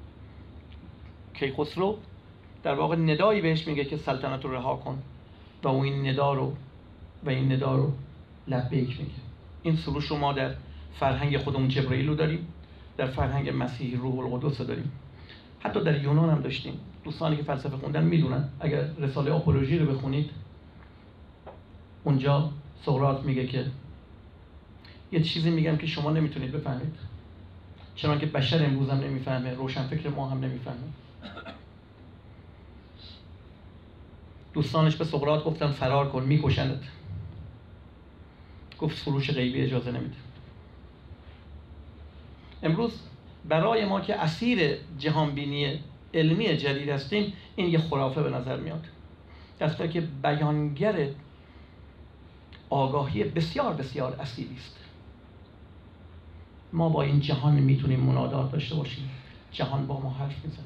کیخسرو در واقع ندایی بهش میگه که سلطنت رو رها کن و اون این ندا رو و این ندا رو لبیک میگه. این سروش رو ما در فرهنگ خودمون جبرائیل رو داریم، در فرهنگ مسیحی روح القدس رو داریم، حتی در یونان هم داشتیم. دوستانی که فلسفه خوندن میدونن. اگر رساله آپولوژی رو بخونید اونجا سقراط میگه که یه چیزی میگم که شما نمیتونید بفهمید، چون که بشر امروز هم نمیفهمه، روشنفکر ما هم نمیفهمه. دوستانش به سقراط گفتن فرار کن میکشنت. گفت سروش غیبی اجازه نمیده. امروز برای ما که اسیر جهانبینی علمی جدید هستیم این یه خرافه به نظر میاد، در که بیانگر آگاهی بسیار بسیار اصیلی است. ما با این جهان میتونیم منادات داشته باشیم، جهان با ما حرف میزنه.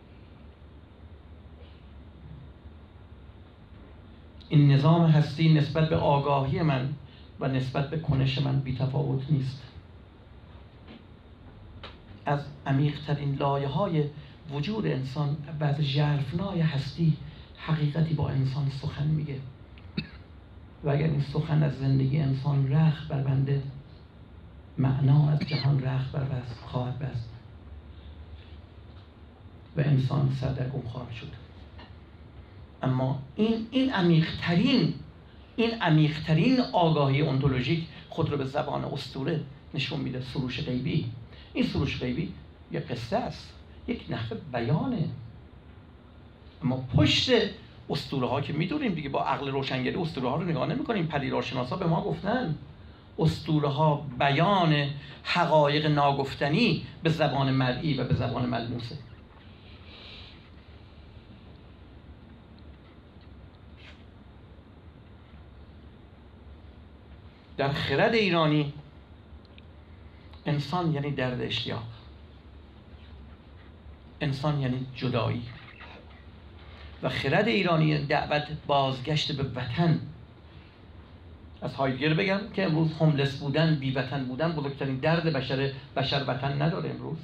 این نظام هستی نسبت به آگاهی من و نسبت به کنش من بی‌تفاوت نیست. از عمیق‌ترین لایه‌های وجود انسان و از ژرفنای هستی حقیقتی با انسان سخن میگه و اگر این سخن از زندگی انسان رخ بربنده، معنا از جهان رخ بربست خواهد بست و انسان سردرگم خواهد شد. اما این این عمیق‌ترین این عمیق‌ترین آگاهی اونتولوژیک خود رو به زبان اسطوره نشون میده. سروش غیبی، این سروش غیبی یه قصه است، یک نحوه بیانه. اما پشت اسطوره ها که میدونیم دیگه، با عقل روشنگری اسطوره ها رو نگاه نمی‌کنیم. پدیدارشناسا به ما گفتن اسطوره ها بیان حقایق ناگفتنی به زبان مرئی و به زبان ملموسه. در خرد ایرانی انسان یعنی درد اشتیاق، انسان یعنی جدایی و خرد ایرانی دعوت بازگشت به وطن. از هایدگر بگم که امروز هوملس بودن، بی وطن بودن بزرگترین درد بشر. بشر وطن نداره امروز.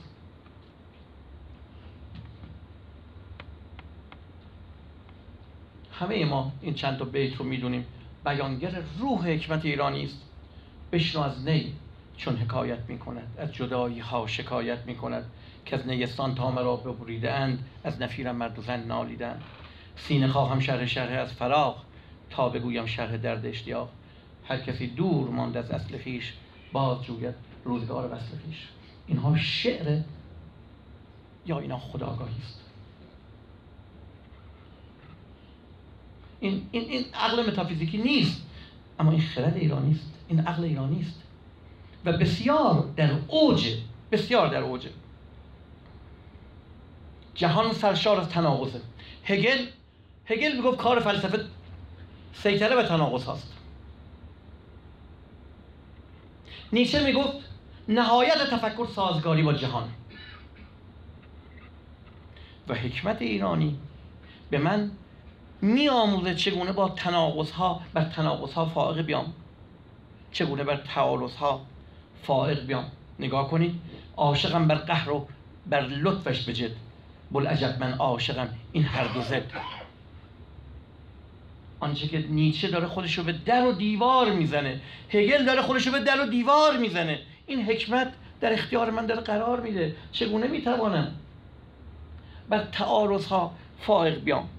همه ما این چند تا بیت رو میدونیم. بیانگر روح حکمت ایرانی است. بشنو از نی چون حکایت میکند، از جدایی ها شکایت میکند، که از نیستان تا مرا ببریده اند، از نفیرم مرد و زن نالیدند. سینه خواهم شرح شرح از فراق، تا بگویم شرح درد اشتیاق. هر کسی دور ماند از اصل خویش، باز جوید روزگار وصل خویش. اینها شعر یا اینا خودآگاهی است؟ این این این عقل متافیزیکی نیست، اما این خرد ایرانی است، این عقل ایرانی است و بسیار در اوج، بسیار در اوج. جهان سرشار از تناقضه. هگل هگل میگفت کار فلسفه سیطره به تناقض هاست. نیچه میگفت نهایت تفکر سازگاری با جهان و حکمت ایرانی به من می آموزه چگونه با تناقض ها بر تناقض ها فائق بیام، چگونه بر تعارض ها فائق بیام. نگاه کنید، عاشقم بر قهر و بر لطفش بجد، بلعجب من عاشقم این هر دو ضد. آنچه که نیچه داره خودشو به در و دیوار میزنه، هگل داره خودشو به در و دیوار میزنه، این حکمت در اختیار من داره قرار میده. چگونه میتوانم بر تعارض ها فائق بیام؟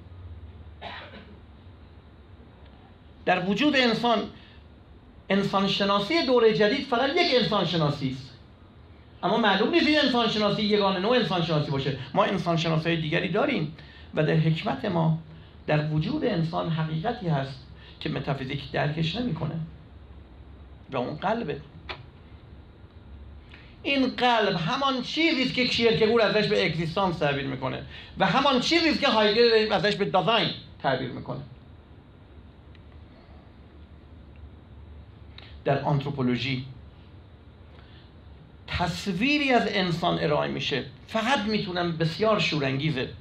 در وجود انسان، انسان شناسی دوره جدید فقط یک انسان شناسی است، اما معلوم نیست این انسان شناسی یگانه نوع انسان شناسی باشه. ما انسان شناسی دیگری داریم و در حکمت ما در وجود انسان حقیقتی هست که متافیزیک درکش نمیکنه و اون قلبه. این قلب همان چیزی است که کیرکگور ازش به اگزیستانس تعبیر میکنه و همان چیزی است که هایدگر ازش به دازاین تعبیر میکنه. در آنتروپولوژی تصویری از انسان ارائه میشه، فقط میتونم بسیار شورانگیزه.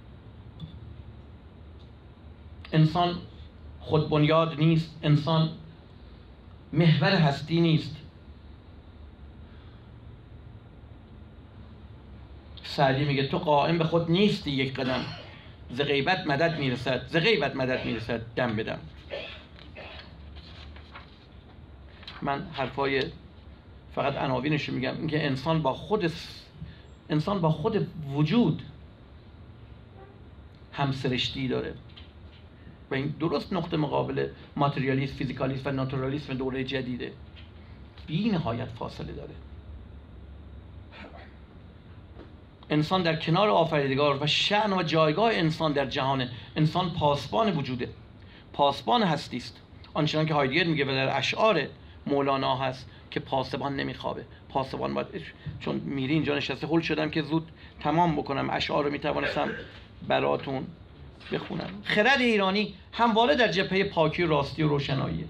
انسان خود بنیاد نیست، انسان محور هستی نیست. سعدی میگه تو قائم به خود نیستی یک قدم، ز غیبت مدد میرسد، ز غیبت مدد میرسد دم بدم. من حرفای فقط عناوینش رو میگم، اینکه انسان با خود انسان با خود وجود همسرشتی داره و این درست نقطه مقابل ماتریالیسم، فیزیکالیسم و ناتورالیسم دوره جدیده. بی نهایت فاصله داره. انسان در کنار آفریدگار و شأن و جایگاه انسان در جهان، انسان پاسبان وجوده، پاسبان هستی است. آنچنان که هایدگر میگه و در اشعار مولانا هست که پاسبان نمیخوابه. پاسبان باید، چون میری اینجا نشسته هول شدم که زود تمام بکنم، اشعار رو میتوانستم براتون بخونم. خرد ایرانی همواره در جبهه پاکی و راستی و روشناییه.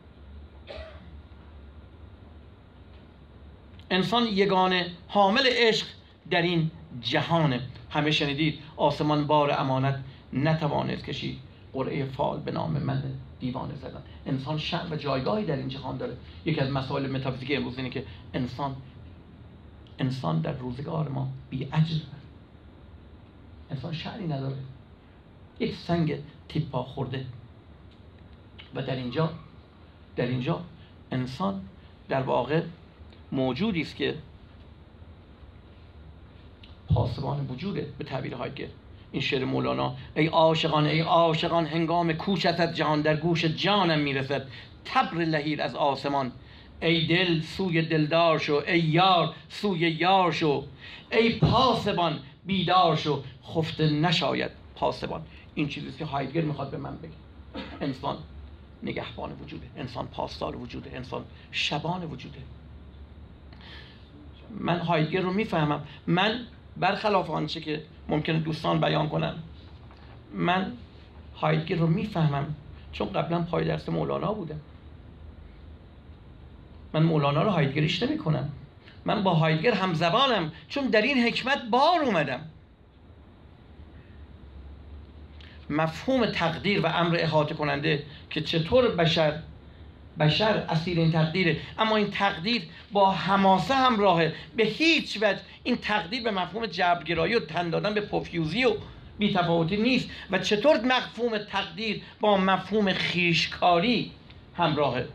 انسان یگانه حامل عشق در این جهانه. همه شنیدید آسمان بار امانت نتوانست کشید، قرعه فال به نام من دیوانه زدن. انسان شأن و جایگاهی در این جهان داره. یکی از مسائل متافیزیک امروز اینه که انسان انسان در روزگار ما بی‌اجر، انسان شأنی نداره، یک سنگ تیپا خورده. و در اینجا در اینجا انسان در واقع موجودی است که پاسبان وجوده. به تعبیر هایدگر این شعر مولانا: ای عاشقان ای عاشقان هنگام کوشت از جهان، در گوش جانم میرسد تبر لهیر از آسمان. ای دل سوی دلدار شو، ای یار سوی یار شو، ای پاسبان بیدار شو، خفته نشاید پاسبان. این چیزیست که هایدگر میخواد به من بگه. انسان نگهبان وجوده، انسان پاسدار وجوده، انسان شبان وجوده. من هایدگر رو میفهمم. من برخلاف آنچه که ممکنه دوستان بیان کنن، من هایدگر رو میفهمم چون قبلا پای درس مولانا بودم. من مولانا رو هایدگریش نمی کنم. من با هایدگر همزبانم چون در این حکمت بار اومدم. مفهوم تقدیر و امر احاطه کننده که چطور بشر بشر اسیر این تقدیره، اما این تقدیر با حماسه همراهه. به هیچ وجه این تقدیر به مفهوم جبرگرایی و تن دادن به پفیوزی و بی‌تفاوتی نیست. و چطور مفهوم تقدیر با مفهوم خویشکاری همراهه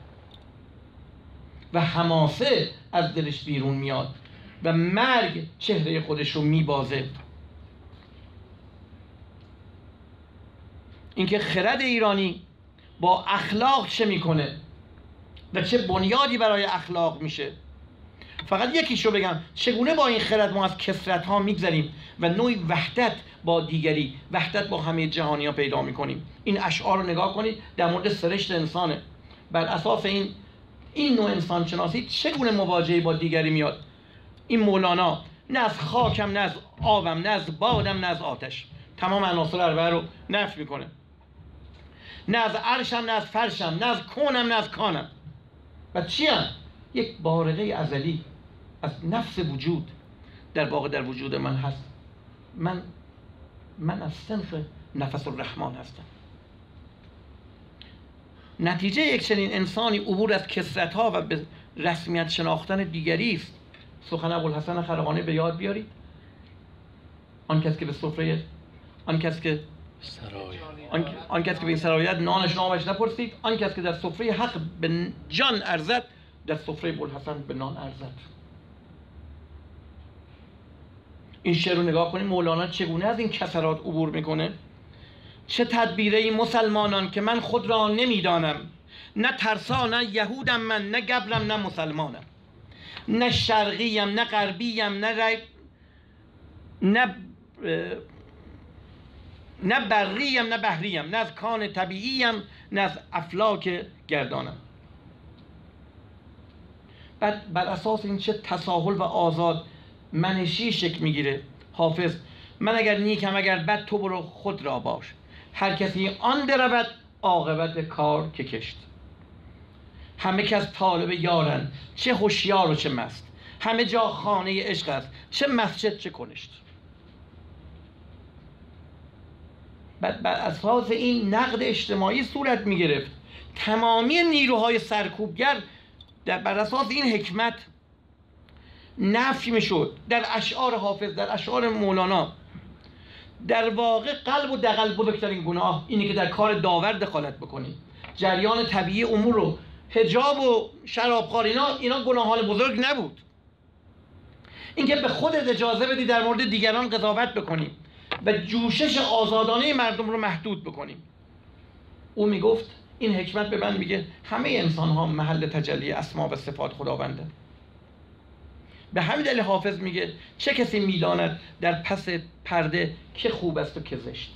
و حماسه از دلش بیرون میاد و مرگ چهره خودش رو میبازه. اینکه خرد ایرانی با اخلاق چه میکنه و چه بنیادی برای اخلاق میشه. فقط یکیشو بگم: چگونه با این خرد ما از کثرت ها میگذریم و نوعی وحدت با دیگری، وحدت با همه جهانی ها پیدا میکنیم. این اشعار رو نگاه کنید، در مورد سرشت انسانه. بر اساس این این نوع انسان شناسی چگونه مواجهه با دیگری میاد. این مولانا: نه از خاکم، نه از آبم، نه از بادم، نه از آتش. تمام عناصر اربعه رو نفی میکنه. نه از عرشم، نه از فرشم، نه از کونم، نه از کانم. و چی هم؟ یک بارقه ازلی از نفس وجود در واقع در وجود من هست. من من از صنف نفس الرحمن هستم. نتیجه یک چنین انسانی عبور از کثرت‌ها و به رسمیت شناختن دیگری است. سخن ابوالحسن خرقانی به یاد بیارید. آن کس که به سفره آن کس که آن, آن کس که به این سرایت نانش نامش نپرسید، آن کس که در سفره حق به جان ارزد، در سفره ابوالحسن به نان ارزد. این شعر رو نگاه کنید مولانا چگونه از این کثرات عبور میکنه. چه تدبیره ای مسلمانان که من خود را نمیدانم، نه ترسا نه یهودم من، نه گبرم نه مسلمانم، نه شرقیم نه غربیم، نه ری... نه نه بریم نه بحریم، نه از کان طبیعیم، نه از افلاک گردانم. بعد بر اساس این چه تساهل و آزاد منشی شکل میگیره حافظ. من اگر نیکم اگر بد تو برو خود را باش، هر کسی آن درود عاقبت کار که کشت. همه کس طالب یارن چه هوشیار و چه مست، همه جا خانه عشق است چه مسجد چه کنشت. بعد بر اساس این نقد اجتماعی صورت می گرفت. تمامی نیروهای سرکوبگر در بر اساس این حکمت نفی می شد. در اشعار حافظ، در اشعار مولانا، در واقع قلب و دغل بزرگترین گناه اینه که در کار داور دخالت بکنی. جریان طبیعی امور رو، حجاب و شرابخواری، اینا اینا گناهان بزرگ نبود. اینکه به خودت اجازه بدی در مورد دیگران قضاوت بکنی و جوشش آزادانه مردم رو محدود بکنیم. او میگفت، این حکمت به من میگه همه انسان ها محل تجلی اسما و صفات خداونده. به همین دلیل حافظ میگه چه کسی میداند در پس پرده که خوب است و که زشت.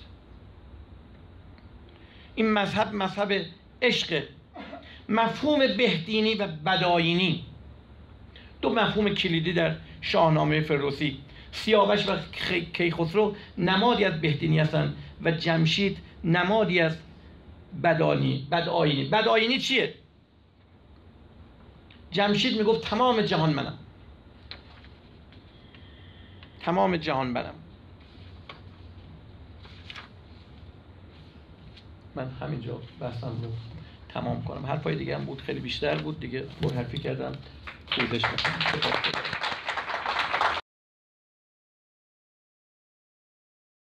این مذهب مذهب عشق. مفهوم بهدینی و بدآیینی دو مفهوم کلیدی در شاهنامه فردوسی. سیاوش و کیخسرو نمادی از بهدینی هستند و جمشید نمادی از بدآیینی. بدآیینی بدآیینی چیه؟ جمشید میگفت تمام جهان منم، تمام جهان منم. من همینجا بحثم رو تمام کنم. حرفای دیگه هم بود، خیلی بیشتر بود دیگه، پر حرفی کردم. پوزش میکنم.